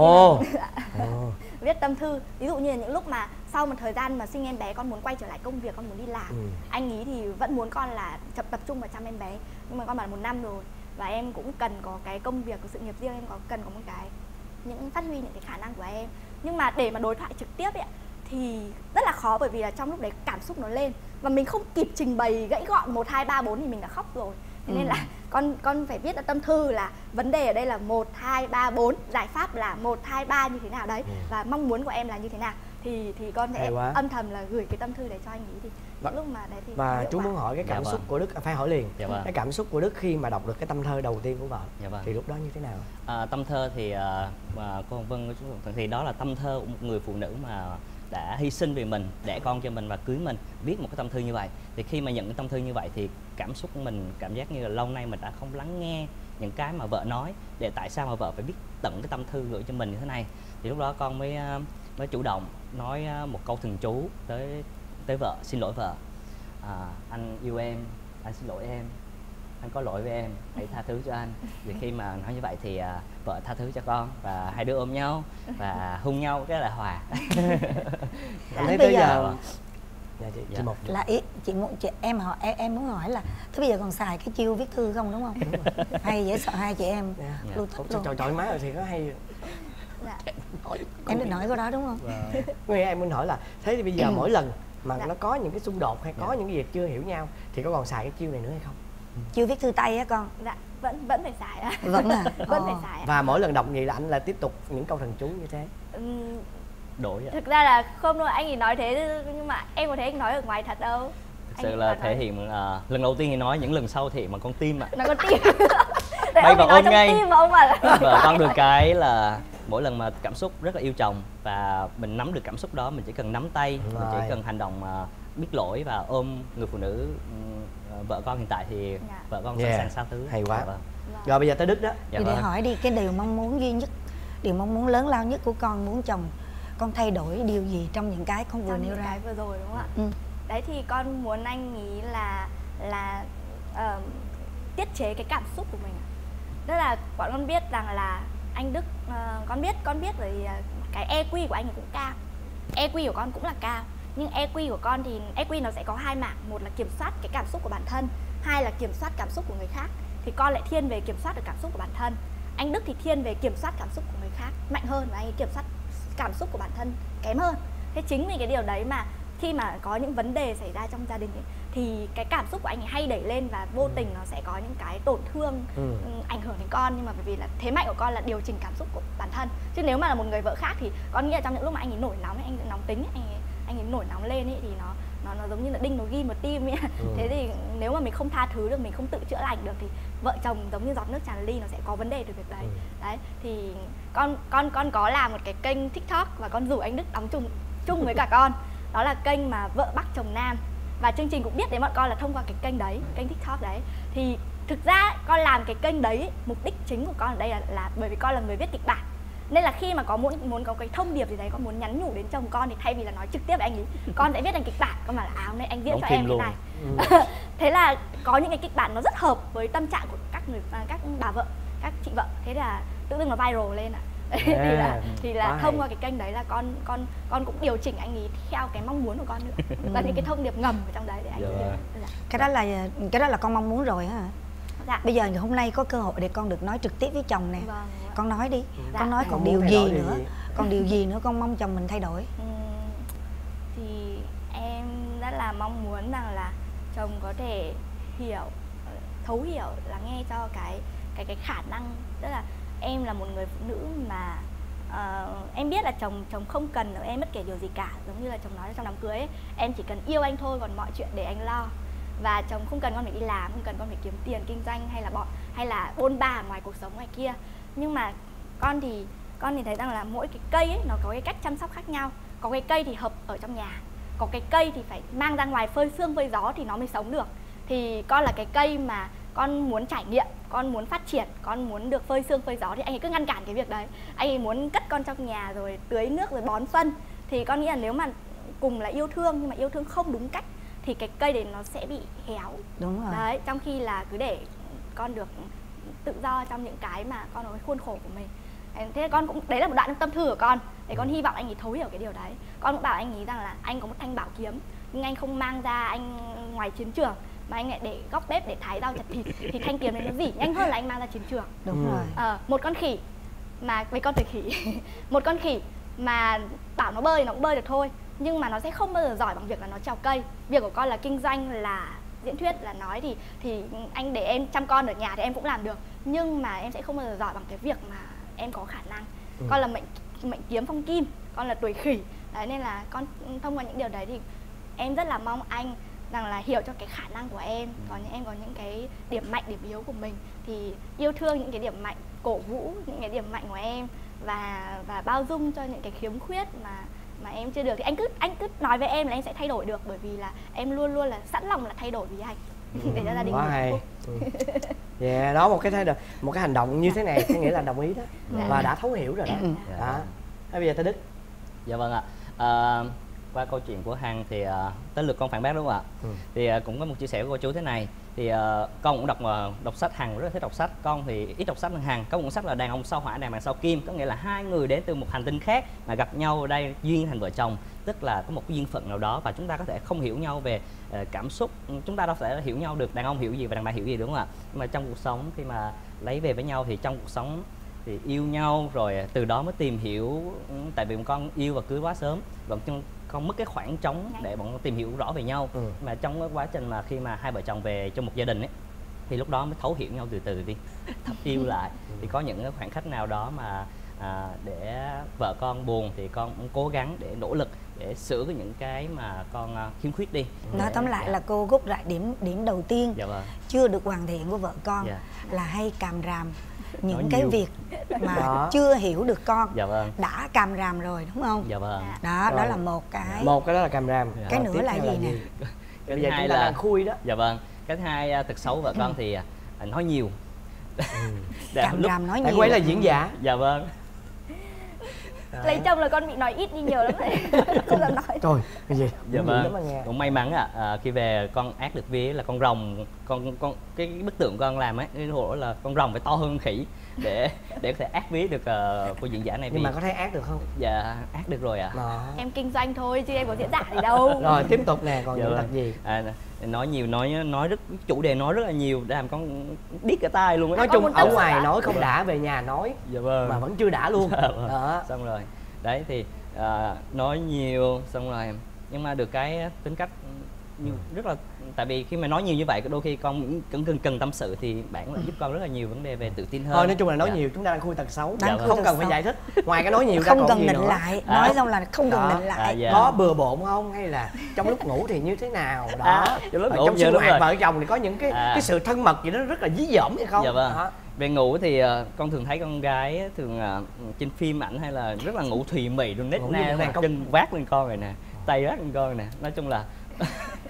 Viết tâm thư. Ví dụ như là những lúc mà sau một thời gian mà sinh em bé con muốn quay trở lại công việc, con muốn đi làm. Anh ý thì vẫn muốn con là tập trung vào chăm em bé. Nhưng mà con bảo là 1 năm rồi và em cũng cần có cái công việc, sự nghiệp riêng, em cần có một cái phát huy những cái khả năng của em. Nhưng mà để mà đối thoại trực tiếp ấy thì rất là khó, bởi vì là trong lúc đấy cảm xúc nó lên và mình không kịp trình bày gãy gọn 1, 2, 3, 4 thì mình đã khóc rồi. Thế nên là con phải viết ở tâm thư là vấn đề ở đây là 1, 2, 3, 4, giải pháp là 1, 2, 3 như thế nào đấy và mong muốn của em là như thế nào. Thì con sẽ âm thầm là gửi cái tâm thư để cho anh ấy. Thì lúc mà đấy thì và chú muốn hỏi cái cảm xúc của Đức, phải hỏi liền. Cái cảm xúc của Đức khi mà đọc được cái tâm thơ đầu tiên của vợ thì lúc đó như thế nào? Tâm thơ thì cô Hồng Vân thì đó là tâm thơ của một người phụ nữ mà đã hy sinh vì mình, đẻ con cho mình và cưới mình, viết một cái tâm thư như vậy. Thì khi mà nhận cái tâm thư như vậy thì cảm xúc của mình cảm giác như là lâu nay mình đã không lắng nghe những cái mà vợ nói, để tại sao mà vợ phải viết tận cái tâm thư gửi cho mình như thế này. Thì lúc đó con mới chủ động nói một câu thần chú tới vợ: xin lỗi vợ, anh yêu em, anh xin lỗi em, anh có lỗi với em, hãy tha thứ cho anh. Vì khi mà nói như vậy thì vợ tha thứ cho con và hai đứa ôm nhau và hôn nhau, cái là hòa. Thấy tới giờ chị Một là em muốn hỏi là thế bây giờ còn xài cái chiêu viết thư không, đúng không? Hay dễ sợ hai chị em lưu tích luôn. Trời má rồi thì có hay. Em định nói câu đó đúng không? Nghe em muốn hỏi là thế thì bây giờ mỗi lần mà nó có những cái xung đột hay có những cái việc chưa hiểu nhau thì có còn xài cái chiêu này nữa hay không? Chiêu viết thư tay á con? Dạ, vẫn phải xài á. Vẫn à? Vẫn phải xài. Và mỗi lần đọc vậy là anh lại tiếp tục những câu thần chú như thế? Đổi ạ. Thực ra là không đâu, anh ấy nói thế nhưng mà em có thấy anh nói ở ngoài thật đâu. Thực sự là thể hiện lần đầu tiên thì nói, những lần sau thì mà con tim ạ. Mà con tim. Bay vào ôm ngay. Và con được cái là mỗi lần mà cảm xúc rất là yêu chồng và mình nắm được cảm xúc đó, mình chỉ cần nắm tay, mình chỉ cần hành động biết lỗi và ôm người phụ nữ vợ con hiện tại thì vợ con sẵn sàng tha thứ. Hay quá. Rồi bây giờ tới Đức đó. Thì để hỏi đi, cái điều mong muốn duy nhất, điều mong muốn lớn lao nhất của con muốn chồng con thay đổi điều gì trong những cái con vừa nêu ra? Vừa rồi đúng không ạ? Đấy thì con muốn anh nghĩ là tiết chế cái cảm xúc của mình. Tức là bọn con biết rằng là anh Đức, con biết rồi, cái EQ của anh cũng cao, EQ của con cũng là cao, nhưng EQ của con thì EQ nó sẽ có hai mảng, một là kiểm soát cái cảm xúc của bản thân, hai là kiểm soát cảm xúc của người khác. Thì con lại thiên về kiểm soát được cảm xúc của bản thân, anh Đức thì thiên về kiểm soát cảm xúc của người khác mạnh hơn, và anh ấy kiểm soát cảm xúc của bản thân kém hơn. Thế chính vì cái điều đấy mà khi mà có những vấn đề xảy ra trong gia đình ấy, thì cái cảm xúc của anh ấy hay đẩy lên và vô tình nó sẽ có những cái tổn thương ảnh hưởng đến con. Nhưng mà bởi vì là thế mạnh của con là điều chỉnh cảm xúc của bản thân, chứ nếu mà là một người vợ khác thì con nghĩ là trong những lúc mà anh ấy nổi nóng, anh ấy nóng tính, anh ấy nổi nóng lên ấy, thì nó giống như là đinh nó ghim vào tim ấy. Thế thì nếu mà mình không tha thứ được, mình không tự chữa lành được thì vợ chồng giống như giọt nước tràn ly, nó sẽ có vấn đề từ việc đấy. Đấy thì con có làm một cái kênh TikTok và con rủ anh Đức đóng chung với cả con. Đó là kênh mà vợ Bắc chồng Nam, và chương trình cũng biết đến bọn con là thông qua cái kênh đấy, kênh TikTok đấy. Thì thực ra con làm cái kênh đấy, mục đích chính của con ở đây là bởi vì con là người viết kịch bản, Nên là khi mà có muốn có cái thông điệp gì đấy, con muốn nhắn nhủ đến chồng con thì thay vì là nói trực tiếp với anh ấy, con sẽ viết thành kịch bản, con bảo là hôm nay anh viết cho em cái này. Thế là có những cái kịch bản nó rất hợp với tâm trạng của các bà vợ, các chị vợ. Thế là tự dưng nó viral lên ạ. Thì là thông qua cái kênh đấy là con cũng điều chỉnh anh ấy theo cái mong muốn của con nữa. Và những cái thông điệp ngầm ở trong đấy để anh ấy. Cái đó là con mong muốn rồi hả? Dạ. Bây giờ hôm nay có cơ hội để con được nói trực tiếp với chồng nè. Con nói đi. Con nói còn điều gì nữa? Còn điều gì nữa con mong chồng mình thay đổi? Thì em rất là mong muốn rằng là chồng có thể thấu hiểu, lắng nghe cho cái khả năng. Tức là em là một người phụ nữ mà em biết là chồng không cần ở em bất kể điều gì cả. Giống như là chồng nói trong đám cưới ấy, em chỉ cần yêu anh thôi, còn mọi chuyện để anh lo. Và chồng không cần con phải đi làm, không cần con phải kiếm tiền kinh doanh hay là bôn ba ngoài cuộc sống ngoài kia. Nhưng mà con thì thấy rằng là mỗi cái cây ấy nó có cái cách chăm sóc khác nhau. Có cái cây thì hợp ở trong nhà, có cái cây thì phải mang ra ngoài phơi sương phơi gió thì nó mới sống được. Thì con là cái cây mà con muốn trải nghiệm, con muốn phát triển, con muốn được phơi sương phơi gió thì anh ấy cứ ngăn cản cái việc đấy. Anh ấy muốn cất con trong nhà rồi tưới nước rồi bón phân. Thì con nghĩ là nếu mà cùng là yêu thương nhưng mà yêu thương không đúng cách thì cái cây đấy nó sẽ bị héo. Đúng rồi. Đấy, trong khi là cứ để con được tự do trong những cái mà con có cái khuôn khổ của mình. Thế con cũng, đấy là một đoạn trong tâm thư của con. Để con hy vọng anh ấy thấu hiểu cái điều đấy. Con cũng bảo anh ấy rằng là anh có một thanh bảo kiếm, nhưng anh không mang ra anh ngoài chiến trường, mà anh lại để góc bếp để thái rau chặt thịt. Thì thanh kiếm đấy nó dỉ nhanh hơn là anh mang ra chiến trường. Đúng rồi. Một con khỉ mà với con tuổi khỉ một con khỉ mà bảo nó bơi nó cũng bơi được thôi, nhưng mà nó sẽ không bao giờ giỏi bằng việc là nó trèo cây. Việc của con là kinh doanh, là diễn thuyết, là nói thì anh để em chăm con ở nhà thì em cũng làm được, nhưng mà em sẽ không bao giờ giỏi bằng cái việc mà em có khả năng. Con là mệnh kiếm phong kim, con là tuổi khỉ. Đấy, nên là con thông qua những điều đấy thì em rất là mong anh rằng là hiểu cho cái khả năng của em. Em có những cái điểm mạnh, điểm yếu của mình thì yêu thương những cái điểm mạnh, cổ vũ những cái điểm mạnh của em và bao dung cho những cái khiếm khuyết mà em chưa được. Thì anh cứ nói với em là em sẽ thay đổi được, bởi vì là em luôn luôn là sẵn lòng là thay đổi vì anh. Để cho gia đình hạnh phúc. Đó, một cái hành động như thế này có nghĩa là đồng ý đó. Và đã thấu hiểu rồi đó. Đó. Bây giờ tới Đức. Dạ vâng ạ. Qua câu chuyện của Hằng thì tới lượt con phản bác đúng không ạ? Thì cũng có một chia sẻ của cô chú thế này. Thì con cũng đọc sách, Hằng rất là thích đọc sách. Con thì ít đọc sách hơn Hằng. Có một cuốn sách là Đàn ông sao hỏa, đàn bà sao kim. Có nghĩa là hai người đến từ một hành tinh khác mà gặp nhau ở đây duyên thành vợ chồng. Tức là có một cái duyên phận nào đó và chúng ta có thể không hiểu nhau về cảm xúc. Chúng ta đâu thể hiểu nhau được, đàn ông hiểu gì và đàn bà hiểu gì, đúng không ạ? Nhưng mà trong cuộc sống khi mà lấy về với nhau thì trong cuộc sống thì yêu nhau rồi từ đó mới tìm hiểu. Tại vì con yêu và cưới quá sớm, con mất cái khoảng trống để bọn con tìm hiểu rõ về nhau. Mà trong cái quá trình mà khi mà hai vợ chồng về trong một gia đình ấy, thì lúc đó mới thấu hiểu nhau từ từ đi, thắp yêu lại. Thì có những cái khoảnh khắc nào đó mà để vợ con buồn thì con cũng cố gắng để nỗ lực để sửa những cái mà con khiếm khuyết đi. Nói tóm lại là cô rút lại điểm đầu tiên chưa được hoàn thiện của vợ con là hay càm ràm những cái việc mà chưa hiểu được con. Đã càm ràm rồi đúng không? Đó là một cái. Một cái đó là càm ràm. Cái nữa là gì nè? Cái thứ hai là khui đó. Cái thứ hai tật xấu vợ con thì nói nhiều. Càm ràm nói nhiều. Anh ấy là diễn giả. Lấy chồng là con bị nói ít đi nhiều lắm đấy. Không dám nói. Trời, cái gì? Cũng may mắn khi về con ác được vía là con rồng, con cái bức tượng con làm ấy, hộ là con rồng phải to hơn khỉ để có thể ác vía được cô diễn giả này. Nhưng mà có thấy ác được không? Dạ ác được rồi ạ. Em kinh doanh thôi chứ em có diễn giả gì đâu. Rồi tiếp tục nè, còn những tật gì? Nói nhiều, nói rất chủ đề, nói rất là nhiều để làm con biết cả tai luôn ấy. Nói chung ở ngoài nói không đã, về nhà nói mà vẫn chưa đã luôn. Đó. Xong rồi đấy thì nói nhiều xong rồi, nhưng mà được cái tính cách rất là, tại vì khi mà nói nhiều như vậy đôi khi con cũng cần tâm sự thì bạn lại giúp con rất là nhiều vấn đề về tự tin hơn. Thôi nói chung là nói nhiều, chúng ta đang khui tật xấu, không cần phải giải thích. Ngoài cái nói nhiều không cần định lại, nói xong là không cần định lại. Có bừa bộn không, hay là trong lúc ngủ thì như thế nào đó? Trong sinh hoạt vợ chồng thì có những cái sự thân mật gì đó rất là dí dỏm hay không? Về ngủ thì con thường thấy con gái thường trên phim ảnh hay là rất là ngủ thùy mị luôn, nết na chân vác lên con rồi nè, tay vác lên con rồi nè. Nói chung là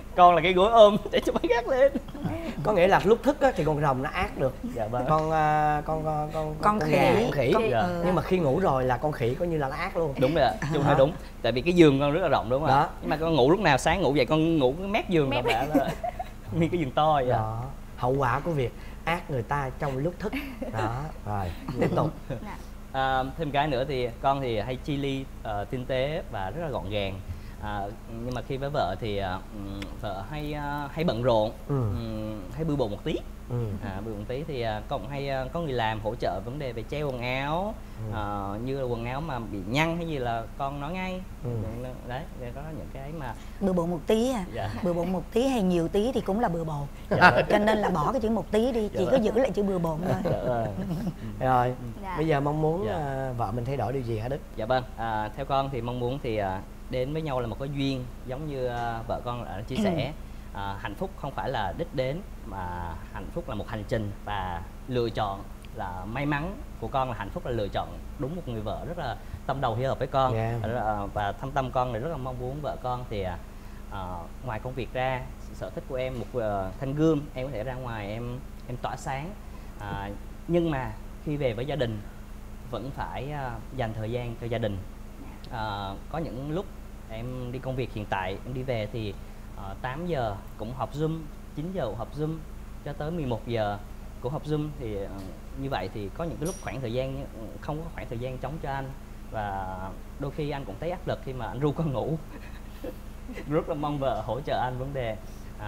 con là cái gối ôm để cho máy gác lên. Có nghĩa là lúc thức á, thì con rồng nó ác được. Dạ vâng. Con khỉ. Dạ. Nhưng mà khi ngủ rồi là con khỉ coi như là nó ác luôn. Đúng rồi ạ, chung nói đúng. Tại vì cái giường con rất là rộng đúng không ạ? Nhưng mà con ngủ lúc nào sáng ngủ dậy con ngủ cái mép giường là đã là nguyên cái giường to vậy. Đó. Hậu quả của việc ác người ta trong lúc thức. Đó. Rồi tiếp tục. Thêm cái nữa thì con thì hay chi ly tinh tế và rất là gọn gàng. Nhưng mà khi với vợ thì vợ hay bận rộn, hay bừa bộn một tí. Bừa một tí thì con cũng hay có người làm hỗ trợ vấn đề về treo quần áo, như là quần áo mà bị nhăn hay gì là con nói ngay. Đấy, có những cái mà bừa bộn một tí bừa bộn một tí hay nhiều tí thì cũng là bừa bộn. Cho nên là bỏ cái chữ một tí đi, chỉ có giữ lại chữ bừa bộn thôi. Rồi bây giờ mong muốn vợ mình thay đổi điều gì hả Đức? Dạ vâng, theo con thì mong muốn thì đến với nhau là một cái duyên, giống như vợ con đã chia sẻ. Hạnh phúc không phải là đích đến mà hạnh phúc là một hành trình, và lựa chọn là may mắn của con là hạnh phúc là lựa chọn đúng một người vợ rất là tâm đầu ý hợp với con. Và thâm tâm con thì rất là mong muốn vợ con thì ngoài công việc ra, sở thích của em một thanh gương, em có thể ra ngoài em tỏa sáng, nhưng mà khi về với gia đình vẫn phải dành thời gian cho gia đình. Có những lúc em đi công việc, hiện tại em đi về thì 8 giờ cũng họp Zoom, 9 giờ cũng họp Zoom, cho tới 11 giờ cũng họp Zoom. Thì như vậy thì có những cái lúc khoảng thời gian không có khoảng thời gian trống cho anh, và đôi khi anh cũng thấy áp lực khi mà anh ru con ngủ. Rất là mong vợ hỗ trợ anh vấn đề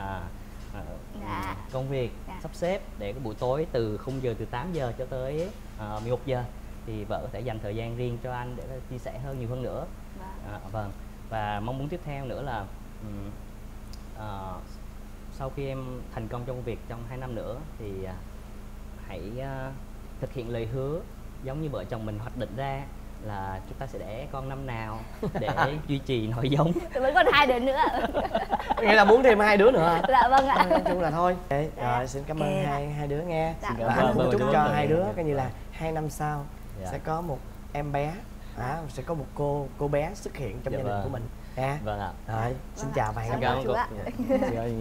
công việc, sắp xếp để cái buổi tối từ khung giờ từ 8 giờ cho tới 11 giờ thì vợ có thể dành thời gian riêng cho anh để chia sẻ hơn, nhiều hơn nữa. Vâng. Và mong muốn tiếp theo nữa là sau khi em thành công trong công việc trong 2 năm nữa thì hãy thực hiện lời hứa giống như vợ chồng mình hoạch định ra là chúng ta sẽ đẻ con năm nào để duy trì nòi giống. Vẫn còn 2 đứa nữa. Nghĩa là muốn thêm 2 đứa nữa. Dạ vâng ạ. Nói chung là thôi. Rồi xin cảm ơn hai đứa nghe. Và anh cũng chúc cho 2 đứa coi như là 2 năm sau sẽ có một em bé, sẽ có một cô bé xuất hiện trong gia đình của mình. Vâng ạ. Rồi xin chào và hẹn gặp lại.